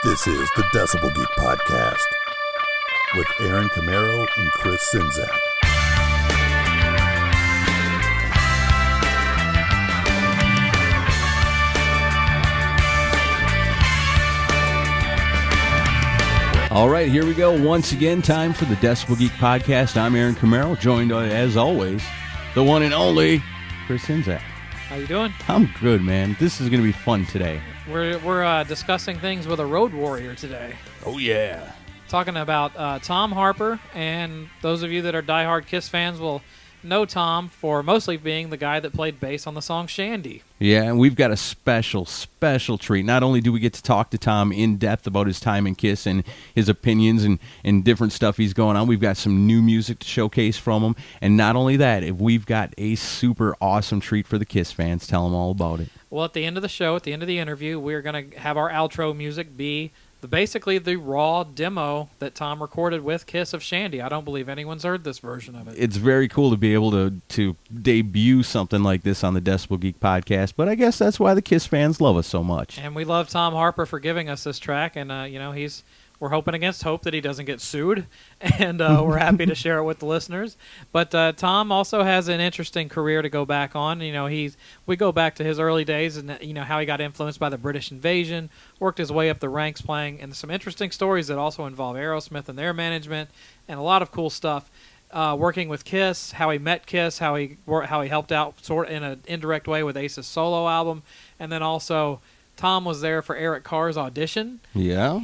This is the Decibel Geek Podcast with Aaron Camaro and Chris Sinzak. All right, here we go. Once again, time for the Decibel Geek Podcast. I'm Aaron Camaro, joined, as always, the one and only Chris Sinzak. How you doing? I'm good, man. This is going to be fun today. We're discussing things with a road warrior today. Oh, yeah. Talking about Tom Harper, and those of you that are diehard KISS fans will know Tom for mostly being the guy that played bass on the song Shandi. Yeah, and we've got a special treat. Not only do we get to talk to Tom in depth about his time in KISS and his opinions and different stuff he's going on, we've got some new music to showcase from him. And not only that, if we've got a super awesome treat for the KISS fans. Tell them all about it. Well, at the end of the show, at the end of the interview, we're going to have our outro music be basically the raw demo that Tom recorded with KISS of Shandi. I don't believe anyone's heard this version of it. It's very cool to be able to debut something like this on the Decibel Geek Podcast, but I guess that's why the KISS fans love us so much. And we love Tom Harper for giving us this track, and we're hoping against hope that he doesn't get sued, and we're happy to share it with the listeners. But Tom also has an interesting career to go back on. We go back to his early days and how he got influenced by the British invasion, worked his way up the ranks playing, and some interesting stories that also involve Aerosmith and their management, and a lot of cool stuff. Working with KISS, how he met KISS, how he helped out sort of in an indirect way with Ace's solo album, and then also Tom was there for Eric Carr's audition. Yeah.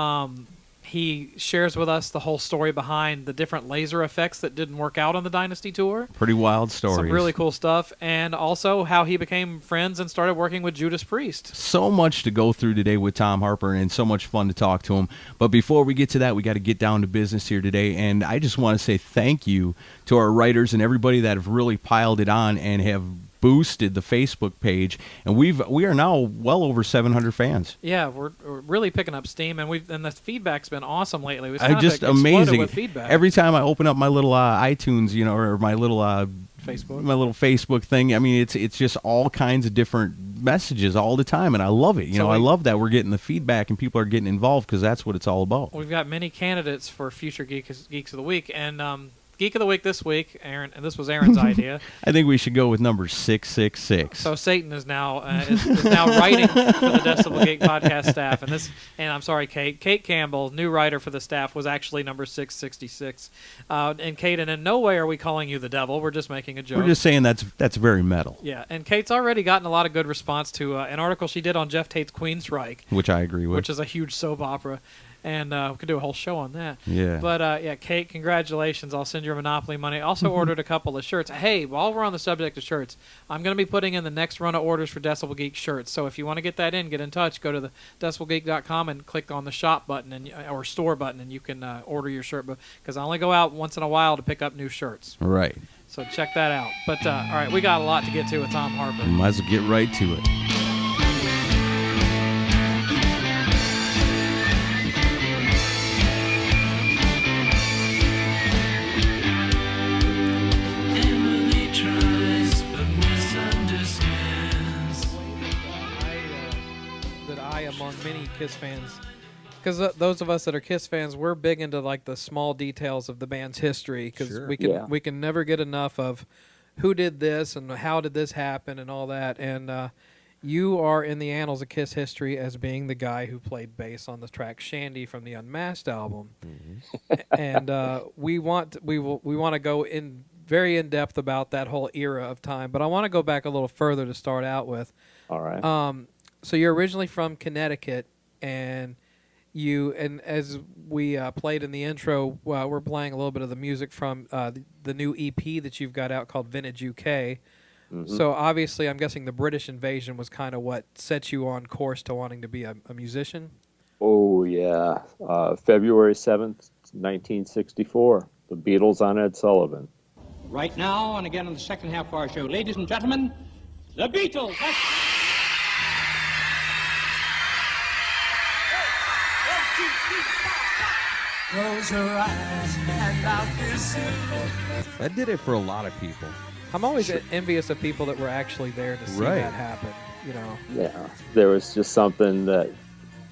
He shares with us the whole story behind the different laser effects that didn't work out on the Dynasty tour. Pretty wild stories. Some really cool stuff. And also how he became friends and started working with Judas Priest. So much to go through today with Tom Harper, and so much fun to talk to him. But before we get to that, we got to get down to business here today. And I just want to say thank you to our writers and everybody that have really piled it on and have boosted the Facebook page, and we are now well over 700 fans. Yeah, we're really picking up steam, and the feedback's been awesome lately. It's just amazing. With feedback. Every time I open up my little iTunes, or my little Facebook thing, I mean, it's just all kinds of different messages all the time, and I love it. I love that we're getting the feedback and people are getting involved, because that's what it's all about. We've got many candidates for future Geeks of the Week, and Geek of the Week this week, Aaron, and this was Aaron's idea. I think we should go with number 666. So Satan is now is now writing for the Decibel Geek podcast staff, and I'm sorry, Kate Campbell, new writer for the staff, was actually number 666. And Kate, and in no way are we calling you the devil. We're just making a joke. We're just saying that's very metal. Yeah, and Kate's already gotten a lot of good response to an article she did on Jeff Tate's Queensryche, which I agree with, which is a huge soap opera. And we could do a whole show on that. Yeah. But, Kate, congratulations. I'll send your Monopoly money. Also ordered a couple of shirts. Hey, while we're on the subject of shirts, I'm going to be putting in the next run of orders for Decibel Geek shirts. So if you want to get that in, get in touch. Go to the decibelgeek.com and click on the shop button or store button, and you can order your shirt. Because I only go out once in a while to pick up new shirts. Right. So check that out. But, all right, we got a lot to get to with Tom Harper. We might as well get right to it. Among many KISS fans, because those of us that are KISS fans, we're big into like the small details of the band's history, because we can never get enough of who did this and how did this happen and all that. And you are in the annals of KISS history as being the guy who played bass on the track Shandi from the Unmasked album. Mm-hmm. And we want to go in very in depth about that whole era of time, but I want to go back a little further to start out with. All right. So you're originally from Connecticut, and as we played in the intro, we're playing a little bit of the music from the new EP that you've got out called Vintage UK. Mm-hmm. So obviously, I'm guessing the British invasion was kind of what set you on course to wanting to be a musician? Oh, yeah. February 7th, 1964. The Beatles on Ed Sullivan. Right now, and again in the second half of our show, ladies and gentlemen, the Beatles. Close your eyes and I'll kiss you. That did it for a lot of people. I'm always envious of people that were actually there to see that happen. Yeah, there was just something that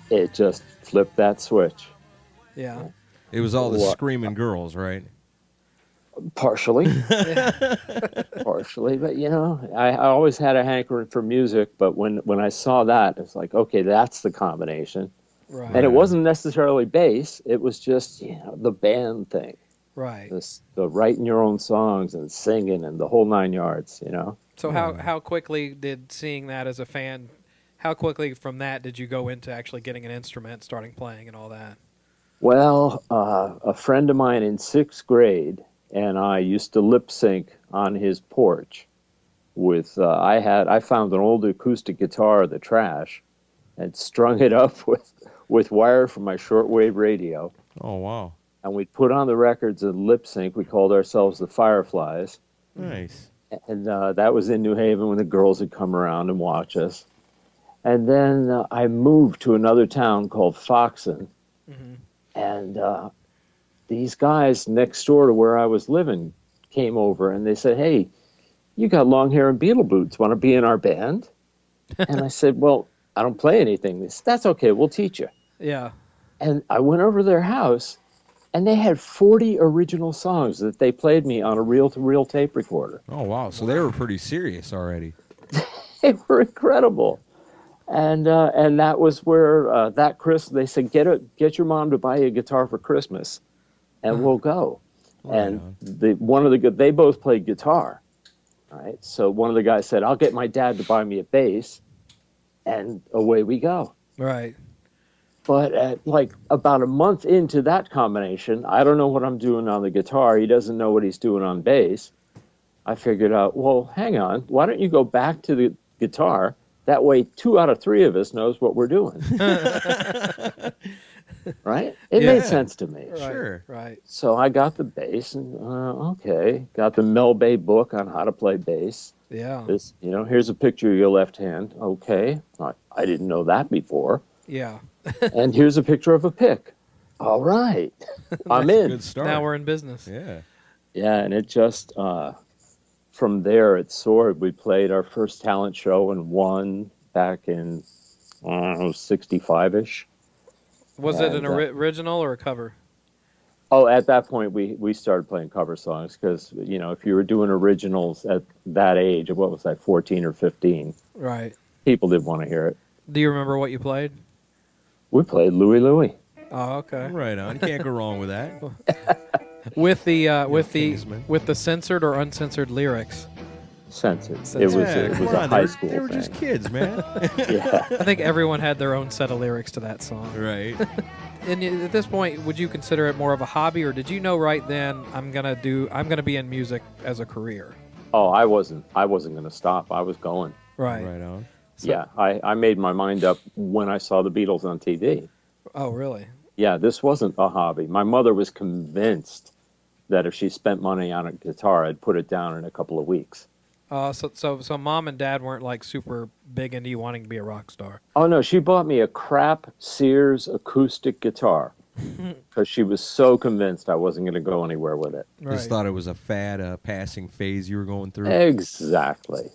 it just flipped that switch. Yeah. It was all the What? screaming girls, right? Partially. Partially. But, I always had a hankering for music. But when I saw that, it's like, okay, that's the combination. Right. And it wasn't necessarily bass. It was just, the band thing. Right. The writing your own songs and singing and the whole 9 yards, So how quickly did seeing that as a fan, how quickly from that did you go into actually getting an instrument, starting playing and all that? Well, a friend of mine in 6th grade and I used to lip sync on his porch with, I found an old acoustic guitar in the trash and strung it up with wire from my shortwave radio. Oh, wow. And we'd put on the records and lip sync. We called ourselves the Fireflies. Nice. And that was in New Haven when the girls would come around and watch us. And then I moved to another town called Foxen. Mm-hmm. And these guys next door to where I was living came over and they said, "Hey, you got long hair and Beatle boots. Want to be in our band?" And I said, "Well, I don't play anything." They said, "That's okay. We'll teach you." Yeah. And I went over to their house and they had 40 original songs that they played me on a reel-to-reel tape recorder. Oh, wow. So they were pretty serious already. They were incredible. And that was where that Chris, they said, get your mom to buy you a guitar for Christmas, and we'll go. Right and they both played guitar, right? So one of the guys said, "I'll get my dad to buy me a bass," and away we go. Right. But about a month into that combination, I don't know what I'm doing on the guitar. He doesn't know what he's doing on bass. I figured out, well, hang on. Why don't you go back to the guitar? That way, 2 out of 3 of us knows what we're doing. Right? It made sense to me. Right. Sure. Right. So I got the bass, and okay, got the Mel Bay book on how to play bass. Yeah. This, here's a picture of your left hand. Okay, I didn't know that before. Yeah. And here's a picture of a pick. All right, I'm in. Good start. Now we're in business. Yeah. Yeah, and it just from there it soared. We played our first talent show and won back in 65-ish. Was it an original or a cover? Oh, at that point we started playing cover songs because if you were doing originals at that age, what was that, 14 or 15? Right. People didn't want to hear it. Do you remember what you played? We played Louie Louie. Oh, okay. Right on. Can't go wrong with that. With the Kingsman. with the censored or uncensored lyrics. Censored. Censored. It was come a on, high school They were thing. just kids, man. Yeah. I think everyone had their own set of lyrics to that song. Right. And at this point, would you consider it more of a hobby, or did you know right then I'm gonna be in music as a career? Oh, I wasn't going to stop. I was going. Right. Right on. So- Yeah, I made my mind up when I saw the Beatles on TV. Oh, really? Yeah, this wasn't a hobby. My mother was convinced that if she spent money on a guitar, I'd put it down in a couple of weeks. So mom and dad weren't like super big into you wanting to be a rock star. Oh, no, she bought me a crap Sears acoustic guitar because she was so convinced I wasn't going to go anywhere with it. Right. Just thought it was a fad, passing phase you were going through. Exactly.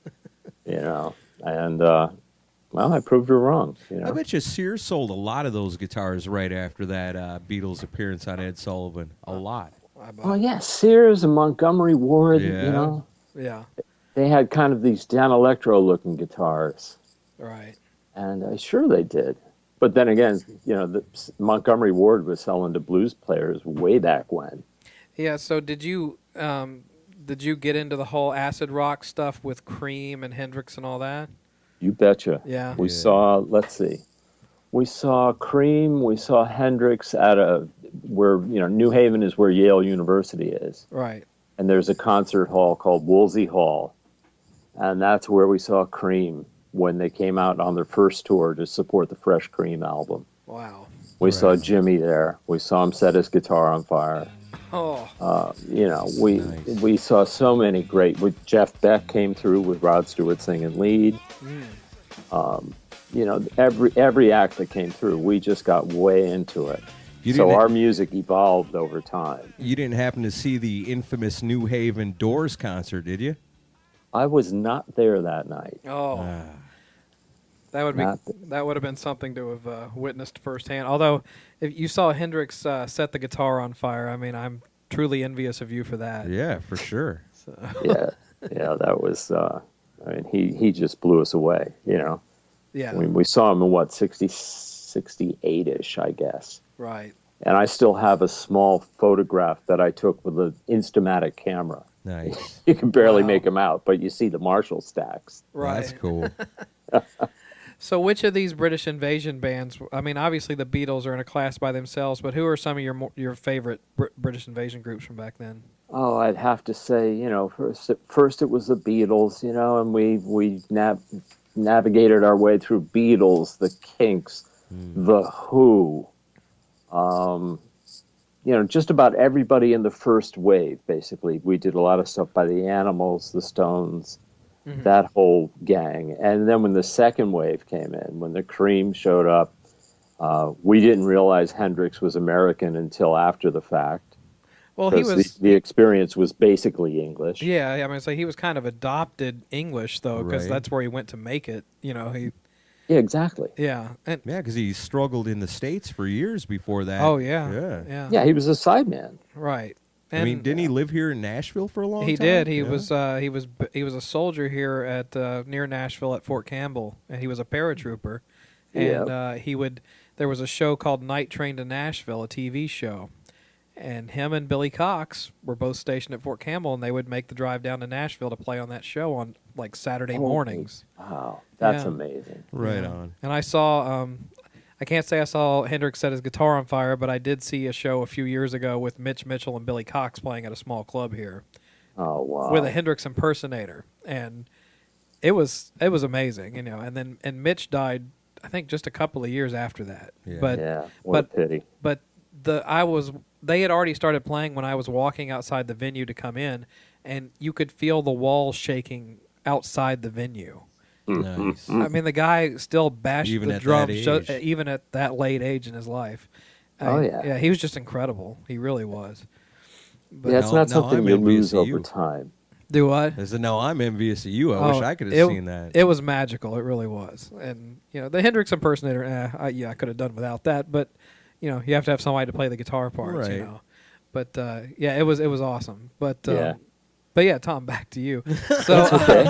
And, well, I proved her wrong. I bet you Sears sold a lot of those guitars right after that Beatles appearance on Ed Sullivan. A lot. Oh, yeah, Sears and Montgomery Ward, Yeah. Yeah. they had kind of these Dan Electro-looking guitars. Right. And sure they did. But then again, Montgomery Ward was selling to blues players way back when. Yeah. So did you get into the whole acid rock stuff with Cream and Hendrix and all that? You betcha. Yeah. We saw, let's see, we saw Cream, we saw Hendrix where, New Haven is where Yale University is. Right. And there's a concert hall called Woolsey Hall. And that's where we saw Cream when they came out on their first tour to support the Fresh Cream album. Wow. We saw Jimmy there. We saw him set his guitar on fire. Oh. We saw so many great. Jeff Beck came through with Rod Stewart singing lead. Every act that came through, we just got way into it. So our music evolved over time. You didn't happen to see the infamous New Haven Doors concert, did you? I was not there that night. Oh. That would have been something to have witnessed firsthand. Although, if you saw Hendrix set the guitar on fire, I mean, I'm truly envious of you for that. Yeah, for sure. So. Yeah, that was. I mean, he just blew us away. You know. Yeah. We saw him in 68-ish, I guess. Right. And I still have a small photograph that I took with an Instamatic camera. Nice. You can barely make them out, but you see the Marshall stacks. Right. That's cool. So which of these British invasion bands, I mean, obviously the Beatles are in a class by themselves, but who are some of your favorite British invasion groups from back then? Oh, I'd have to say, you know, first it was the Beatles, you know, and we navigated our way through Beatles, the Kinks, the Who, you know, just about everybody in the first wave, basically. We did a lot of stuff by the Animals, the Stones, that whole gang. And then when the second wave came in, when the Cream showed up, we didn't realize Hendrix was American until after the fact. Well, he was the experience was basically English. Yeah, I mean, so he was kind of adopted English though, because that's where he went to make it. You know, Yeah, exactly. Yeah, and because he struggled in the States for years before that. Oh yeah. Yeah, he was a sideman. Right. And I mean, didn't he live here in Nashville for a long time? He did. He was a soldier here at near Nashville at Fort Campbell, and he was a paratrooper. And there was a show called Night Train to Nashville, a TV show. And him and Billy Cox were both stationed at Fort Campbell, and they would make the drive down to Nashville to play on that show on like Saturday mornings. Wow, that's amazing. Right on. And I saw, I can't say I saw Hendrix set his guitar on fire, but I did see a show a few years ago with Mitch Mitchell and Billy Cox playing at a small club here. Oh wow! With a Hendrix impersonator, and it was amazing, you know. And then Mitch died, I think, just a couple of years after that. Yeah. But what a pity. But they had already started playing when I was walking outside the venue to come in, and you could feel the walls shaking outside the venue. Nice. I mean, the guy still bashed Even the at drums, that age. even at that late age in his life. Yeah, he was just incredible. He really was. But it's not something I'm you envious lose of over you. time. Do what? I said, no, I'm envious of you. I wish I could have seen that. It was magical. It really was. And you know, the Hendrix impersonator. I could have done without that. But you know, you have to have somebody to play the guitar parts. Right. You know. But it was awesome. But Yeah. But yeah, Tom, back to you. So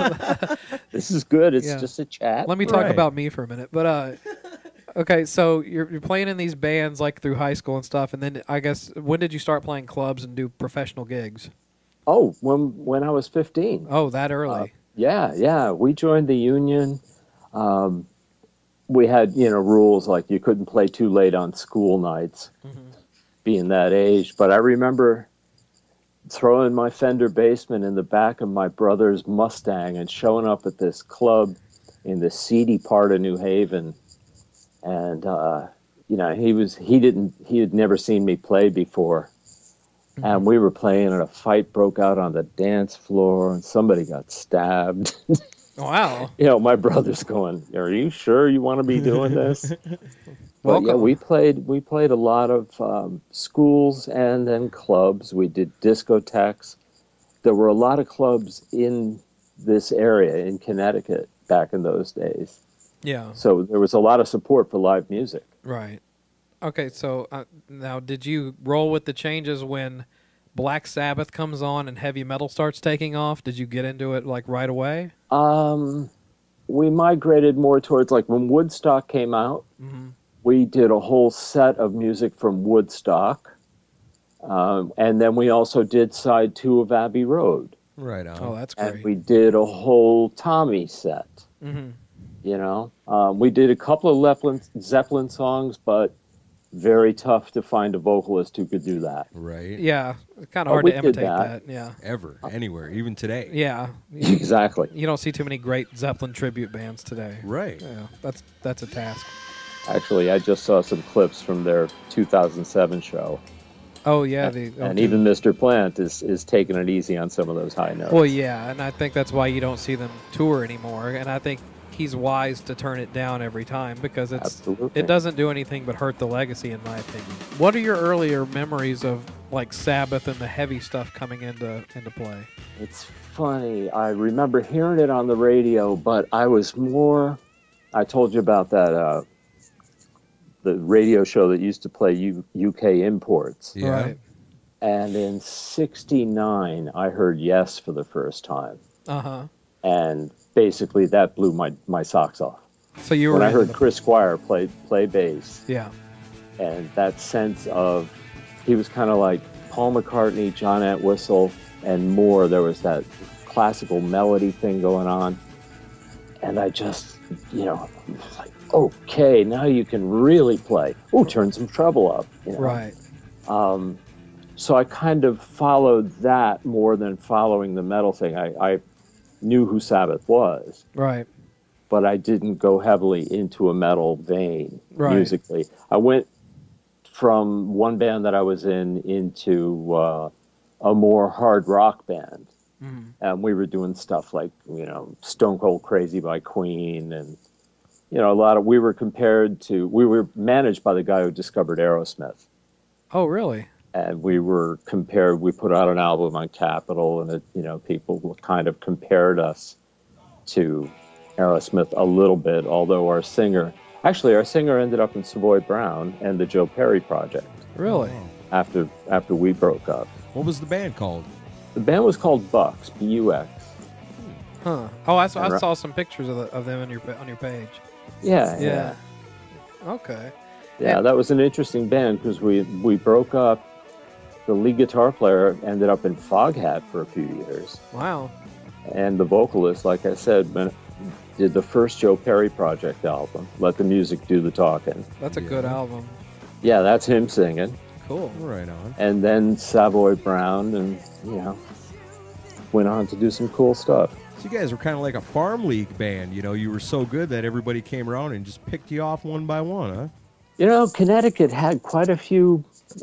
This is good. It's Yeah. just a chat. let me talk Right. about me for a minute. But okay, so you're playing in these bands like through high school and stuff, and then I guess when did you start playing clubs and do professional gigs? Oh, when I was 15. Oh, that early. Yeah. We joined the union. We had, rules like you couldn't play too late on school nights, being that age. But I remember throwing my Fender Bassman in the back of my brother's Mustang and showing up at this club in the seedy part of New Haven. And, he had never seen me play before. And we were playing and a fight broke out on the dance floor and somebody got stabbed. Wow. My brother's going, "Are you sure you want to be doing this?" But yeah, Welcome. we played a lot of schools and then clubs. We did discotheques. There were a lot of clubs in this area in Connecticut back in those days. Yeah. So there was a lot of support for live music. Right. Okay, so now did you roll with the changes when Black Sabbath comes on and heavy metal starts taking off? Did you get into it like right away? We migrated more towards like when Woodstock came out, we did a whole set of music from Woodstock. And then we also did side 2 of Abbey Road. Right on. Oh, that's great. And we did a whole Tommy set. We did a couple of Zeppelin songs, but very tough to find a vocalist who could do that. Right. Yeah, it's kind of Oh, hard we to did imitate that. that. Yeah. Ever, anywhere, even today. Yeah. Exactly. You don't see too many great Zeppelin tribute bands today. Right. Yeah, that's a task. Actually, I just saw some clips from their 2007 show. Oh yeah, And even Mr. Plant is taking it easy on some of those high notes. Well, yeah, and I think that's why you don't see them tour anymore. And I think he's wise to turn it down every time because Absolutely. it doesn't do anything but hurt the legacy, in my opinion. What are your earlier memories of like Sabbath and the heavy stuff coming into play? It's funny. I remember hearing it on the radio, but I was more I told you about that the radio show that used to play UK imports. Yeah. Right. And in '69, I heard Yes for the first time. Uh-huh. And basically that blew my socks off. So you were When I into heard the- Chris Squire play bass, Yeah. and that sense of, he was kind of like Paul McCartney, John Entwistle, and more. There was that classical melody thing going on. And I just, it's like, okay, now you can really play. Oh, turn some treble up. Right. So I kind of followed that more than following the metal thing. I knew who Sabbath was, Right. but I didn't go heavily into a metal vein musically. I went from one band that I was in into a more hard rock band. And we were doing stuff like, Stone Cold Crazy by Queen, and, we were managed by the guy who discovered Aerosmith. Oh, really? And we put out an album on Capitol, and people kind of compared us to Aerosmith a little bit, although our singer ended up in Savoy Brown and the Joe Perry Project Really? after we broke up. What was the band called? The band was called Bucks, B-U-X. Huh. Oh, I saw some pictures of them on your page. Yeah. Okay. Yeah, that was an interesting band because we broke up. The lead guitar player ended up in Foghat for a few years. Wow. And the vocalist, like I said, did the first Joe Perry Project album, Let the Music Do the Talking. That's a good album. Yeah, that's him singing. Cool. Right on. And then Savoy Brown, and, went on to do some cool stuff. So you guys were kind of like a farm league band. You were so good that everybody came around and just picked you off one by one, huh? Connecticut had quite a few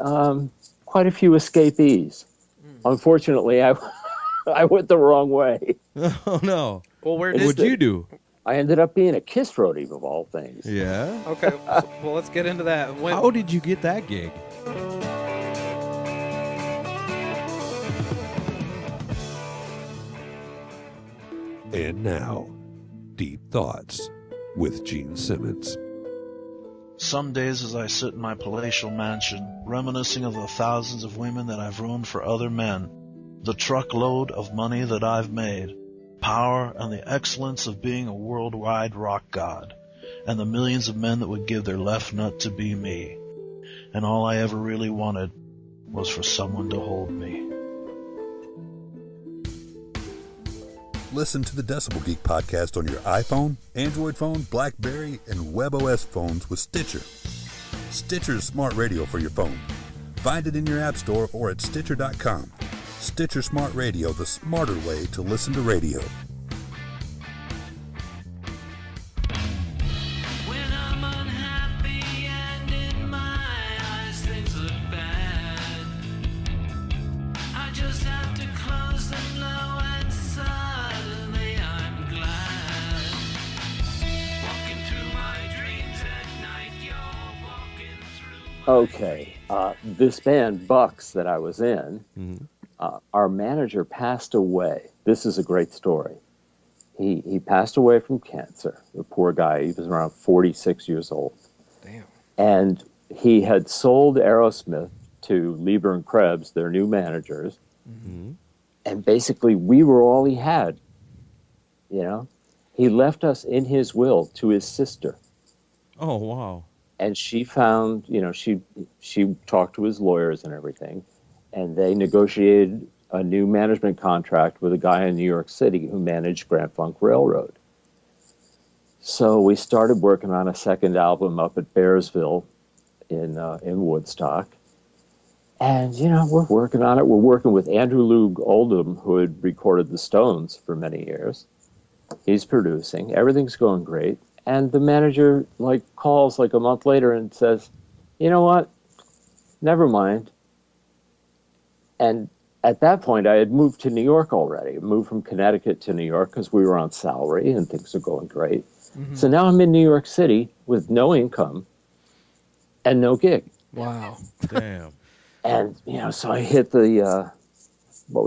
escapees. Unfortunately, I went the wrong way. Oh, no. Well, What'd you do? I ended up being a KISS roadie, of all things. Yeah? Okay. Well, let's get into that. How did you get that gig? And now, Deep Thoughts with Gene Simmons. Some days as I sit in my palatial mansion, reminiscing of the thousands of women that I've ruined for other men, the truckload of money that I've made, power and the excellence of being a worldwide rock god, and the millions of men that would give their left nut to be me. And all I ever really wanted was for someone to hold me. Listen to the Decibel Geek podcast on your iPhone, Android phone, BlackBerry, and WebOS phones with Stitcher. Stitcher's smart radio for your phone. Find it in your app store or at Stitcher.com. Stitcher Smart Radio, the smarter way to listen to radio. When I'm unhappy and in my eyes things look bad, I just have to close them low and suddenly I'm glad. Walking through my dreams at night, you're walking through. Okay, this band, Bucks, that I was in, our manager passed away. This is a great story. He passed away from cancer, the poor guy. He was around 46 years old. Damn. And he had sold Aerosmith to Lieber and Krebs, their new managers. And basically, we were all he had. He left us in his will to his sister. Oh, wow. And she found, she talked to his lawyers and everything, and they negotiated a new management contract with a guy in New York City who managed Grand Funk Railroad. So we started working on a second album up at Bearsville in Woodstock. And, we're working on it. We're working with Andrew Loog Oldham, who had recorded the Stones for many years. He's producing. Everything's going great. And the manager calls a month later and says, "You know what? Never mind." And at that point, I had moved to New York already. I moved from Connecticut to New York because we were on salary and things are going great. So now I'm in New York City with no income and no gig. Wow. Damn. And, so I hit the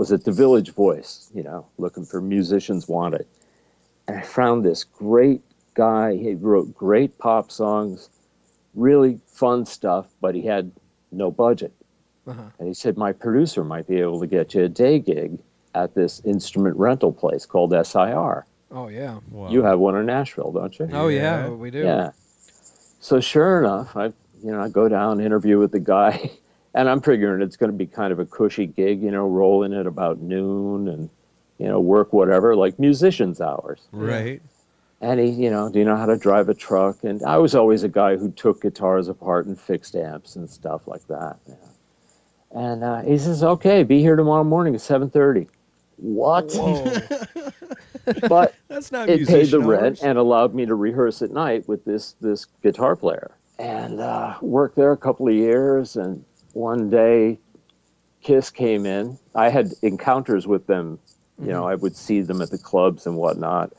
Village Voice, looking for musicians wanted. And I found this great guy. He wrote great pop songs, really fun stuff, but he had no budget. And he said, my producer might be able to get you a day gig at this instrument rental place called SIR. Oh, yeah. Wow. You have one in Nashville, don't you? Oh, yeah, we do. Yeah. So sure enough, I go down, interview with the guy, and I'm figuring it's going to be kind of a cushy gig, roll in at about noon and, work whatever, like musicians' hours. Right. And he, do you know how to drive a truck? And I was always a guy who took guitars apart and fixed amps and stuff like that. And he says, okay, be here tomorrow morning at 7:30. What? But That's not it paid the musician rent hours. and allowed me to rehearse at night with this guitar player. And worked there a couple of years. And one day, KISS came in. I had encounters with them. I would see them at the clubs and whatnot.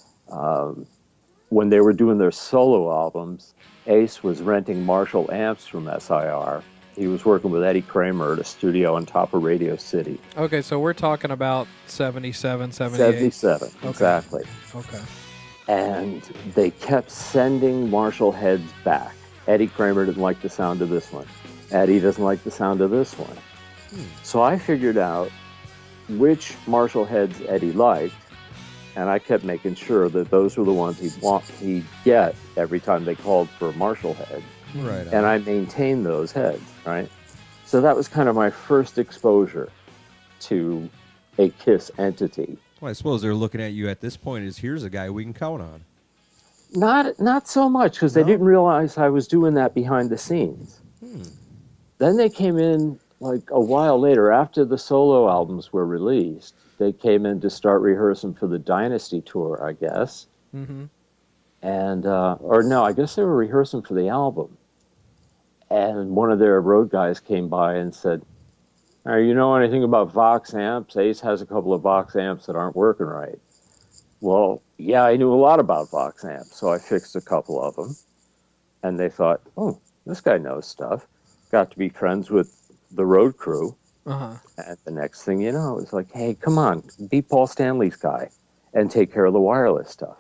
When they were doing their solo albums, Ace was renting Marshall amps from SIR. He was working with Eddie Kramer at a studio on top of Radio City. Okay, so we're talking about 77, 78. 77, Okay. exactly. Okay. And they kept sending Marshall heads back. Eddie Kramer didn't like the sound of this one. Eddie doesn't like the sound of this one. So I figured out which Marshall heads Eddie liked, and I kept making sure that those were the ones he'd get every time they called for a Marshall head. Right. And I maintained those heads, right? So that was kind of my first exposure to a KISS entity. Well, I suppose they're looking at you at this point as here's a guy we can count on. Not so much, because they didn't realize I was doing that behind the scenes. Then they came in like a while later, after the solo albums were released. They came in to start rehearsing for the Dynasty tour, I guess. Mm-hmm. And or no, I guess they were rehearsing for the album. And one of their road guys came by and said, you know anything about Vox amps? Ace has a couple of Vox amps that aren't working right. Well, yeah, I knew a lot about Vox amps, so I fixed a couple of them. And they thought, oh, this guy knows stuff. Got to be friends with the road crew. Uh-huh. And the next thing you know, it's like, hey, come on, be Paul Stanley's guy and take care of the wireless stuff.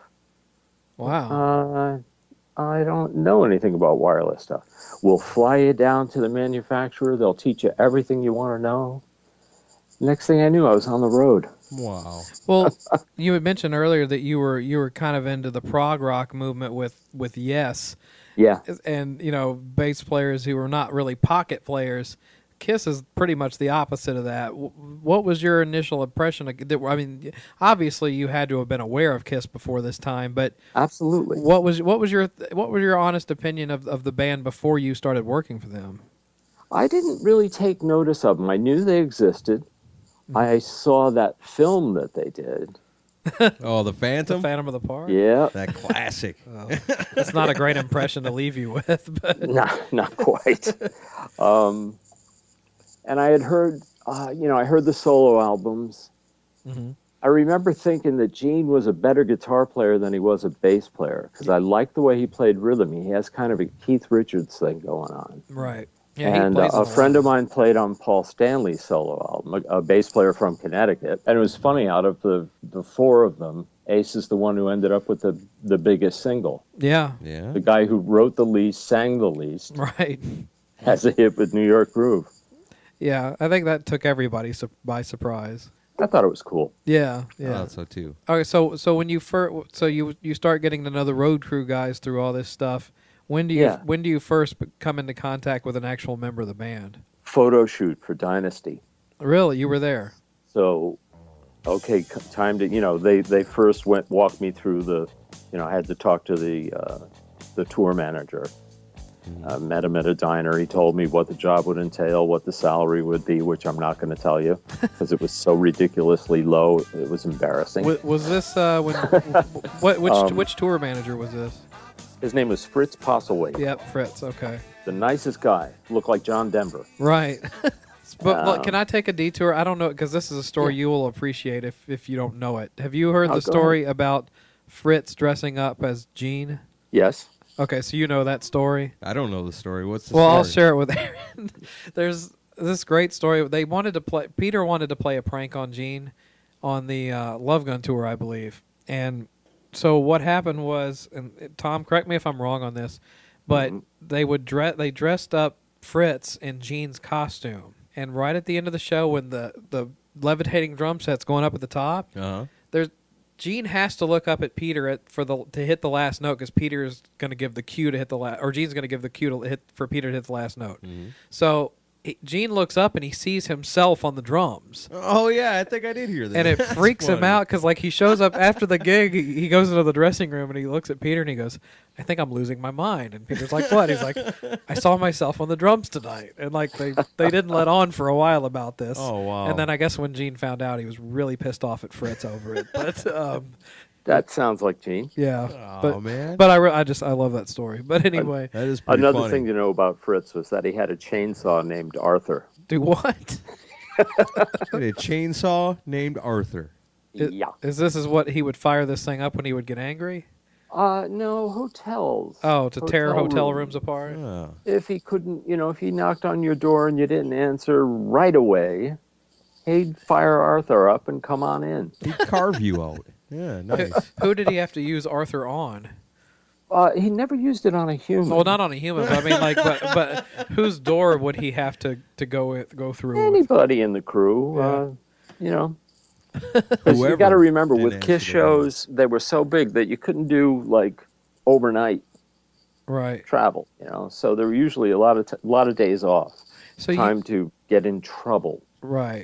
Wow. I don't know anything about wireless stuff. We'll fly you down to the manufacturer. They'll teach you everything you want to know. Next thing I knew, I was on the road. Wow. Well, you had mentioned earlier that you were kind of into the prog rock movement with Yes. Yeah. And, bass players who were not really pocket players. KISS is pretty much the opposite of that. What was your initial impression? I mean, obviously you had to have been aware of KISS before this time, but absolutely, what was your honest opinion of the band before you started working for them? I didn't really take notice of them. I knew they existed. I saw that film that they did. Oh, the Phantom? The Phantom of the Park? Yeah. That classic. Oh, that's not a great impression to leave you with. But. Not quite. And I had heard, I heard the solo albums. Mm-hmm. I remember thinking that Gene was a better guitar player than he was a bass player, because I liked the way he played rhythm. He has kind of a Keith Richards thing going on. Right. Yeah, and a friend of mine played on Paul Stanley's solo album, a bass player from Connecticut. And it was funny, out of the four of them, Ace is the one who ended up with the biggest single. Yeah. Yeah. The guy who wrote the least, sang the least. Right. Has a hit with New York Groove. Yeah, I think that took everybody by surprise. I thought it was cool. Yeah, I thought so too. Okay, so when you you start getting to know the road crew guys through all this stuff, when do you first come into contact with an actual member of the band? Photo shoot for Dynasty. Really, you were there? So, okay, time to they first walked me through the, I had to talk to the tour manager. Met him at a diner. He told me what the job would entail, what the salary would be, which I'm not going to tell you because it was so ridiculously low. It was embarrassing. Was this which tour manager was this? His name was Fritz Postlethwaite. Yep, Fritz. Okay. The nicest guy. Looked like John Denver. Right. But look, can I take a detour? I don't know, because this is a story you will appreciate if you don't know it. Have you heard the story about Fritz dressing up as Gene? Yes. Okay, so you know that story? I don't know the story. What's the story? Well, I'll share it with Aaron. There's this great story. Peter wanted to play a prank on Gene on the Love Gun tour, I believe. And So what happened was, and Tom, correct me if I'm wrong on this, but they dressed up Fritz in Gene's costume, and right at the end of the show, when the levitating drum set's going up at the top, Gene has to look up at Peter to hit the last note, because Peter's going to give the cue to hit the last, or Gene's going to give the cue for Peter to hit the last note. So Gene looks up and he sees himself on the drums. Oh yeah, I think I did hear that. And it freaks him out, because like he shows up after the gig, he goes into the dressing room and he looks at Peter and he goes, "I think I'm losing my mind." And Peter's like, "What?" He's like, "I saw myself on the drums tonight." And like they didn't let on for a while about this. Oh wow. And then I guess when Gene found out, he was really pissed off at Fritz over it. But that sounds like Gene. yeah. Oh man. But I love that story. But anyway, That is pretty Another funny. thing to know about Fritz was that he had a chainsaw named Arthur. do what? A chainsaw named Arthur. Yeah. Is what he would fire this thing up when he would get angry? No, hotels. Oh, to tear hotel rooms. rooms apart? Oh. If he couldn't, if he knocked on your door and you didn't answer right away, he'd fire Arthur up and come on in. He'd carve you out. Yeah, nice. Who did he have to use Arthur on? He never used it on a human. Well, not on a human, but I mean, like, but whose door would he have to go through? With? Anybody in the crew, Because you got to remember, didn't with answer KISS the shows, they were so big that you couldn't do like overnight Right. travel. So there were usually a lot of days off. So Time to get in trouble. right.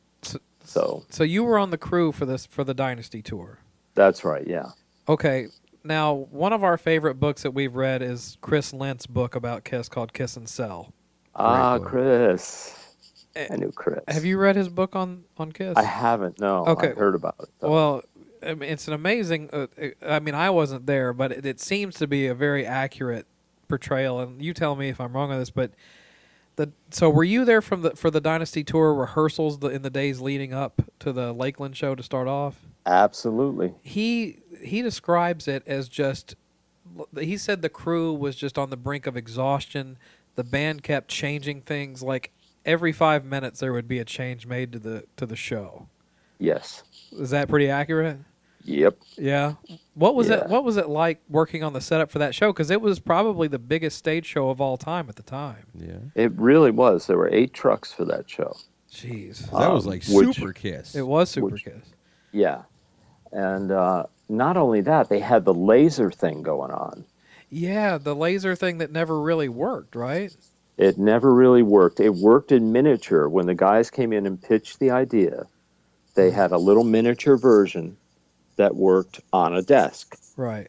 So you were on the crew for the Dynasty tour. that's right. Yeah. Okay. Now, one of our favorite books that we've read is Chris Lent's book about KISS called Kiss and Sell. book. Chris. I knew Chris. Have you read his book on KISS? I haven't. No. Okay. I've heard about it. Though. Well, I mean, it's an amazing. I mean, I wasn't there, but it seems to be a very accurate portrayal. And you tell me if I'm wrong on this, but so were you there for the Dynasty tour rehearsals in the days leading up to the Lakeland show to start off? Absolutely. He describes it as just. He said the crew was just on the brink of exhaustion. The band kept changing things. Like every 5 minutes, there would be a change made to the show. Yes. Is that pretty accurate? Yep. Yeah. What was Yeah. it? What was it like working on the setup for that show? Because it was probably the biggest stage show of all time at the time. Yeah. It really was. There were 8 trucks for that show. Jeez. That was like which- Super Kiss. It was Super Kiss. Yeah. And not only that, they had the laser thing going on. Yeah, the laser thing that never really worked, right? It never really worked. It worked in miniature. When the guys came in and pitched the idea, they had a little miniature version that worked on a desk. Right.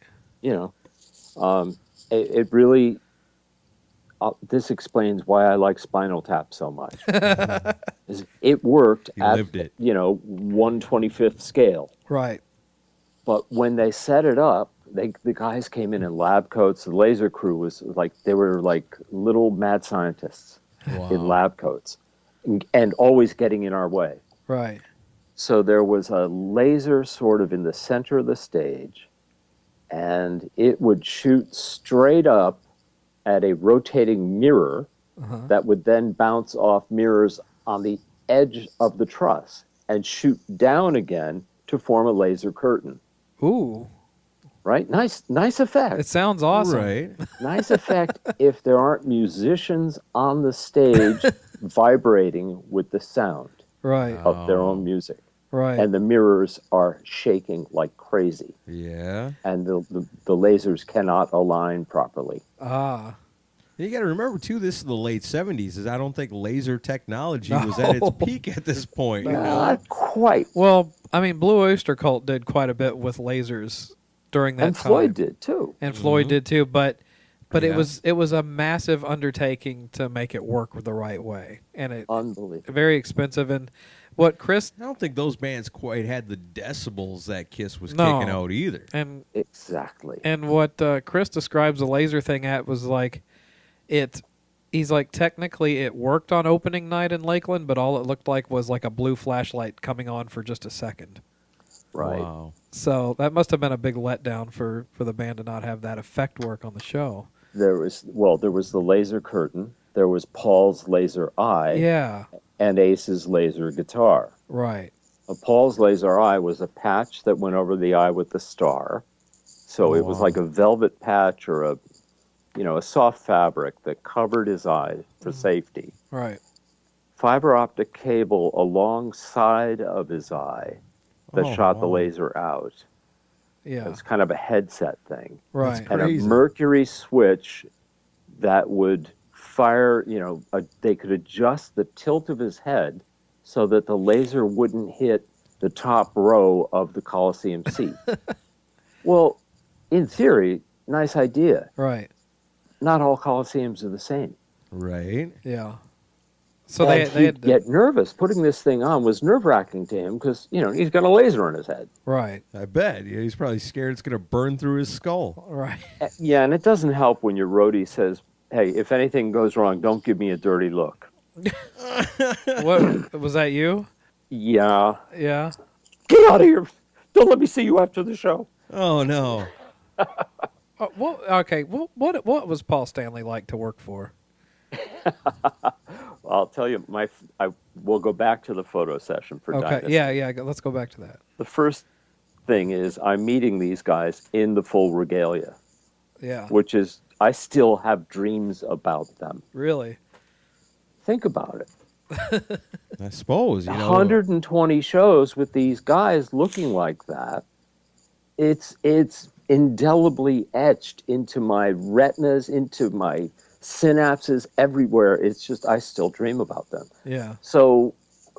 It really. This explains why I like Spinal Tap so much. It worked You at lived it. 1/25th scale. Right. But when they set it up, the guys came in lab coats. The laser crew was like, they were like little mad scientists in lab coats, and always getting in our way. Right. So there was a laser sort of in the center of the stage, and it would shoot straight up at a rotating mirror that would then bounce off mirrors on the edge of the truss and shoot down again to form a laser curtain. Ooh. Right? Nice effect. It sounds awesome. Right. Nice effect if there aren't musicians on the stage vibrating with the sound Right. of their own music. Right. And the mirrors are shaking like crazy. Yeah. And the lasers cannot align properly. Ah. You got to remember too. This is the late '70s. I don't think laser technology was at its peak at this point. Not quite. Well, I mean, Blue Oyster Cult did quite a bit with lasers during that And time. Floyd did too. And Floyd did too, but Yeah. it was a massive undertaking to make it work the right way, and it Unbelievable. very expensive. And what Chris I don't think those bands quite had the decibels that Kiss was No. kicking out either. and Exactly. what Chris describes the laser thing at was like he's like, technically it worked on opening night in Lakeland, but all it looked like was like a blue flashlight coming on for just a second. Right. Wow. So that must have been a big letdown for the band to not have that effect work on the show. There was the laser curtain. There was Paul's laser eye. Yeah, And Ace's laser guitar. right. Paul's laser eye was a patch that went over the eye with the star. So it was like a velvet patch or a soft fabric that covered his eye for safety. Right. Fiber optic cable alongside of his eye that shot the laser out. Yeah. It's kind of a headset thing. Right. And a mercury switch that would fire, they could adjust the tilt of his head so that the laser wouldn't hit the top row of the Coliseum seat. Well, in theory, nice idea. Right. Not all Coliseums are the same. Right. Yeah. So they had to get nervous. Putting this thing on was nerve-wracking to him because, he's got a laser on his head. Right. I bet. Yeah, he's probably scared it's going to burn through his skull. Right. Yeah, and it doesn't help when your roadie says, hey, if anything goes wrong, don't give me a dirty look. What was that? You? Yeah. Yeah. Get out of here. Don't let me see you after the show. Oh, no. What was Paul Stanley like to work for? I'll tell you, we'll go back to the photo session for Dynasty. Yeah, let's go back to that. The first thing is I'm meeting these guys in the full regalia. Yeah. Which is, I still have dreams about them. Really? Think about it. I suppose, 120 shows with these guys looking like that. It's indelibly etched into my retinas, into my synapses everywhere. It's just, I still dream about them. Yeah. So,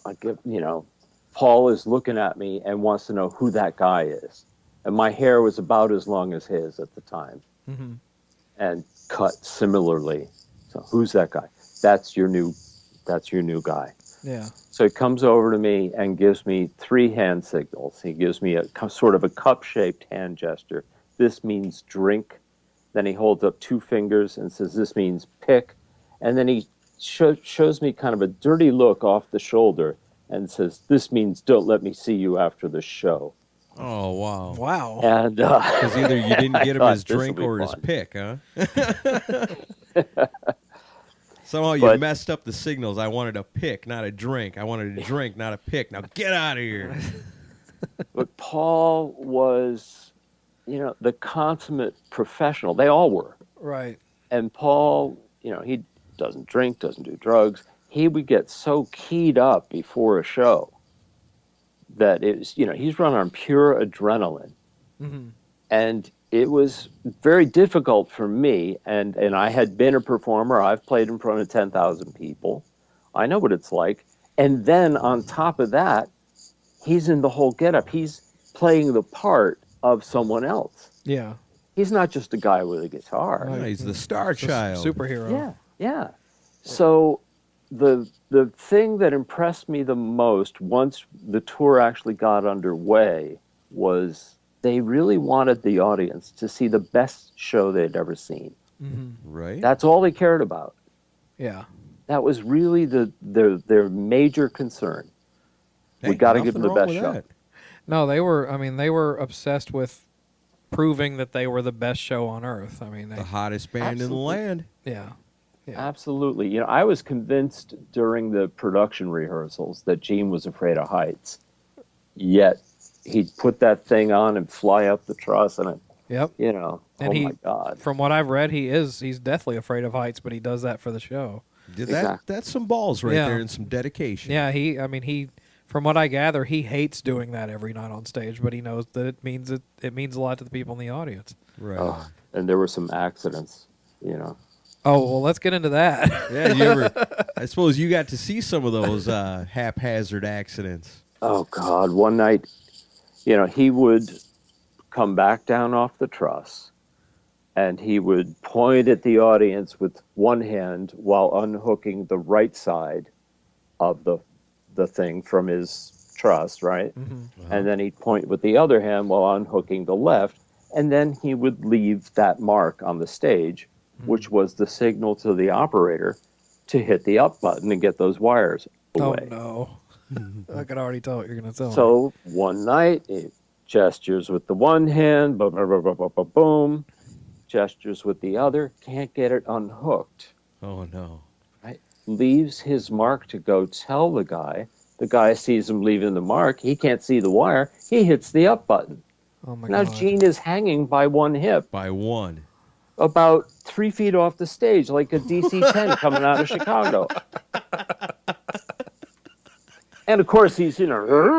Paul is looking at me and wants to know who that guy is. And my hair was about as long as his at the time. Mm-hmm. And cut similarly. So who's that guy? That's your new guy. Yeah. So he comes over to me and gives me 3 hand signals. He gives me a sort of a cup-shaped hand gesture. This means drink. Then he holds up 2 fingers and says, this means pick. And then he shows me kind of a dirty look off the shoulder and says, this means don't let me see you after the show. Oh, wow. Wow. And because either you didn't get him his drink or his pick, huh? Somehow you messed up the signals. I wanted a pick, not a drink. I wanted a drink, not a pick. Now get out of here. But Paul was, the consummate professional. They all were. Right. And Paul, he doesn't drink, doesn't do drugs. He would get so keyed up before a show that he's run on pure adrenaline. Mm-hmm. And it was very difficult for me. And I had been a performer. I've played in front of 10,000 people. I know what it's like. And then on top of that, he's in the whole getup. He's playing the part of someone else. Yeah. He's not just a guy with a guitar. No, he's the star child. Superhero. Yeah. So the thing that impressed me the most once the tour actually got underway was they really wanted the audience to see the best show they'd ever seen. Mm-hmm. Right. That's all they cared about. Yeah. That was really their major concern. Hey, we got to give them the best show. That. No, they were obsessed with proving that they were the best show on earth. I mean, The hottest band in the land. Yeah. Absolutely. I was convinced during the production rehearsals that Gene was afraid of heights. Yet he'd put that thing on and fly up the truss, and Yep. And my God. From what I've read, he's deathly afraid of heights, but he does that for the show. That's some balls right there and some dedication. Yeah, he from what I gather, he hates doing that every night on stage, but he knows that it means a lot to the people in the audience. Right. Oh, and there were some accidents, Oh, well, let's get into that. Yeah, I suppose you got to see some of those haphazard accidents. Oh, God. One night, he would come back down off the truss, and he would point at the audience with one hand while unhooking the right side of the thing from his truss, right? Mm-hmm. And then he'd point with the other hand while unhooking the left, and then he would leave that mark on the stage, which was the signal to the operator to hit the up button and get those wires away. Oh, no. I could already tell what you're going to tell me. So one night, he gestures with the one hand, boom, boom, boom, boom, boom, boom, gestures with the other, can't get it unhooked. Oh, no. Right? Leaves his mark to go tell the guy. The guy sees him leaving the mark. He can't see the wire. He hits the up button. Oh my Now God. Gene is hanging by one hip, By one. about 3 feet off the stage, like a DC-10 coming out of Chicago. And of course he's, and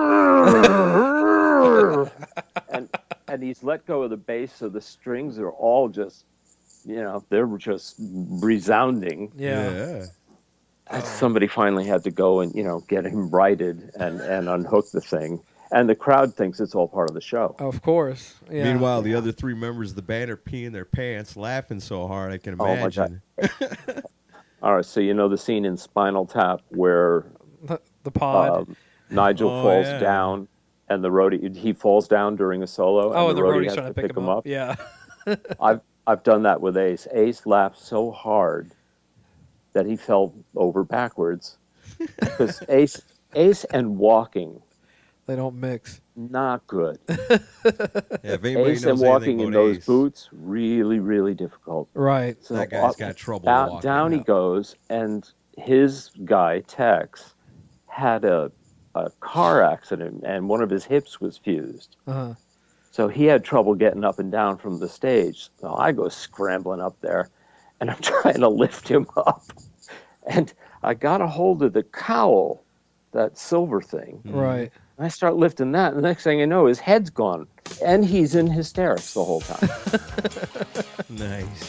he's let go of the bass, so the strings are all just, they're just resounding. Yeah. And somebody finally had to go and, get him righted and unhook the thing. And the crowd thinks it's all part of the show. Of course. Yeah. Meanwhile, the other three members of the band are peeing their pants, laughing so hard I can imagine. Oh, my God. All right, so you know the scene in Spinal Tap where the pod. Nigel falls down, and the roadie, he falls down during a solo, and the roadie roadie's has trying to pick him up. Yeah. I've done that with Ace. Ace laughed so hard that he fell over backwards because Ace and walking, they don't mix. not good. Yeah, if anybody Ace knows and walking anything in about those Ace, boots, really, really difficult. Right. So that guy's got trouble walking. down he goes, and his guy, Tex, had a car accident, and one of his hips was fused. Uh-huh. So he had trouble getting up and down from the stage. So I go scrambling up there, and I'm trying to lift him up. And I got a hold of the cowl, that silver thing. Right. And I start lifting that, and the next thing I know, his head's gone. And he's in hysterics the whole time. Nice.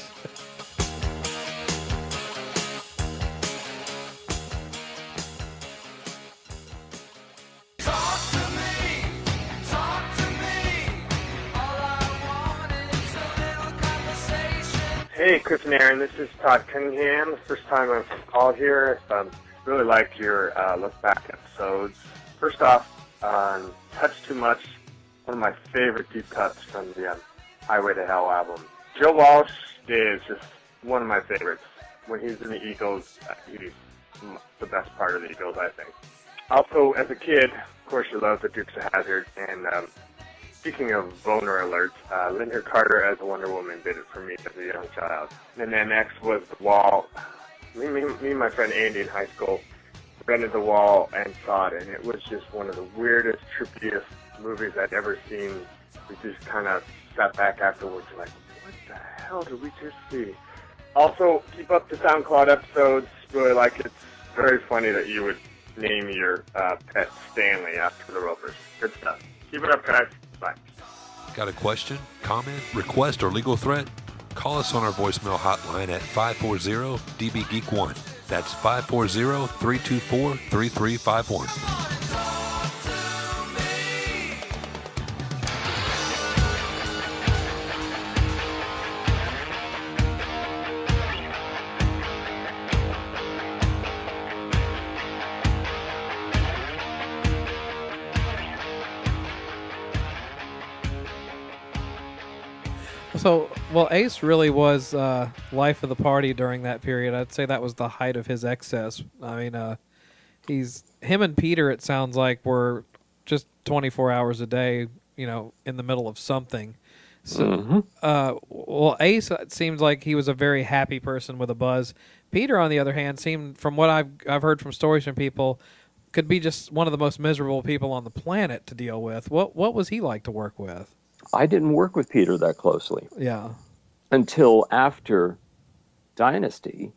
Hey, Chris and Aaron, this is Todd Cunningham. The first time I've called here. Really liked your look back episodes. First off, Touch Too Much, one of my favorite deep cuts from the Highway to Hell album. Joe Walsh is just one of my favorites. When he's in the Eagles, he's the best part of the Eagles, I think. Also, as a kid, of course, you love the Dukes of Hazzard, and speaking of boner alerts, Linda Carter as Wonder Woman did it for me as a young child. And then next was The Wall. Me and my friend Andy in high school rented The Wall and saw it, and it was just one of the weirdest, trippiest movies I'd ever seen. We just kind of sat back afterwards like, what the hell did we just see? Also, keep up the SoundCloud episodes. Really like it. It's very funny that you would name your pet Stanley after the Rovers. Good stuff. Keep it up, guys. Bye. Got a question, comment, request, or legal threat? Call us on our voicemail hotline at 540-DB-GEEK1. That's 540-324-3351. So, well, Ace really was life of the party during that period. I'd say that was the height of his excess. I mean, him and Peter, it sounds like, were just 24 hours a day, in the middle of something. So, well, Ace, it seems like he was a very happy person with a buzz. Peter, on the other hand, seemed, from what I've heard from stories from people, could be just one of the most miserable people on the planet to deal with. What was he like to work with? I didn't work with Peter that closely. Yeah. Until after Dynasty,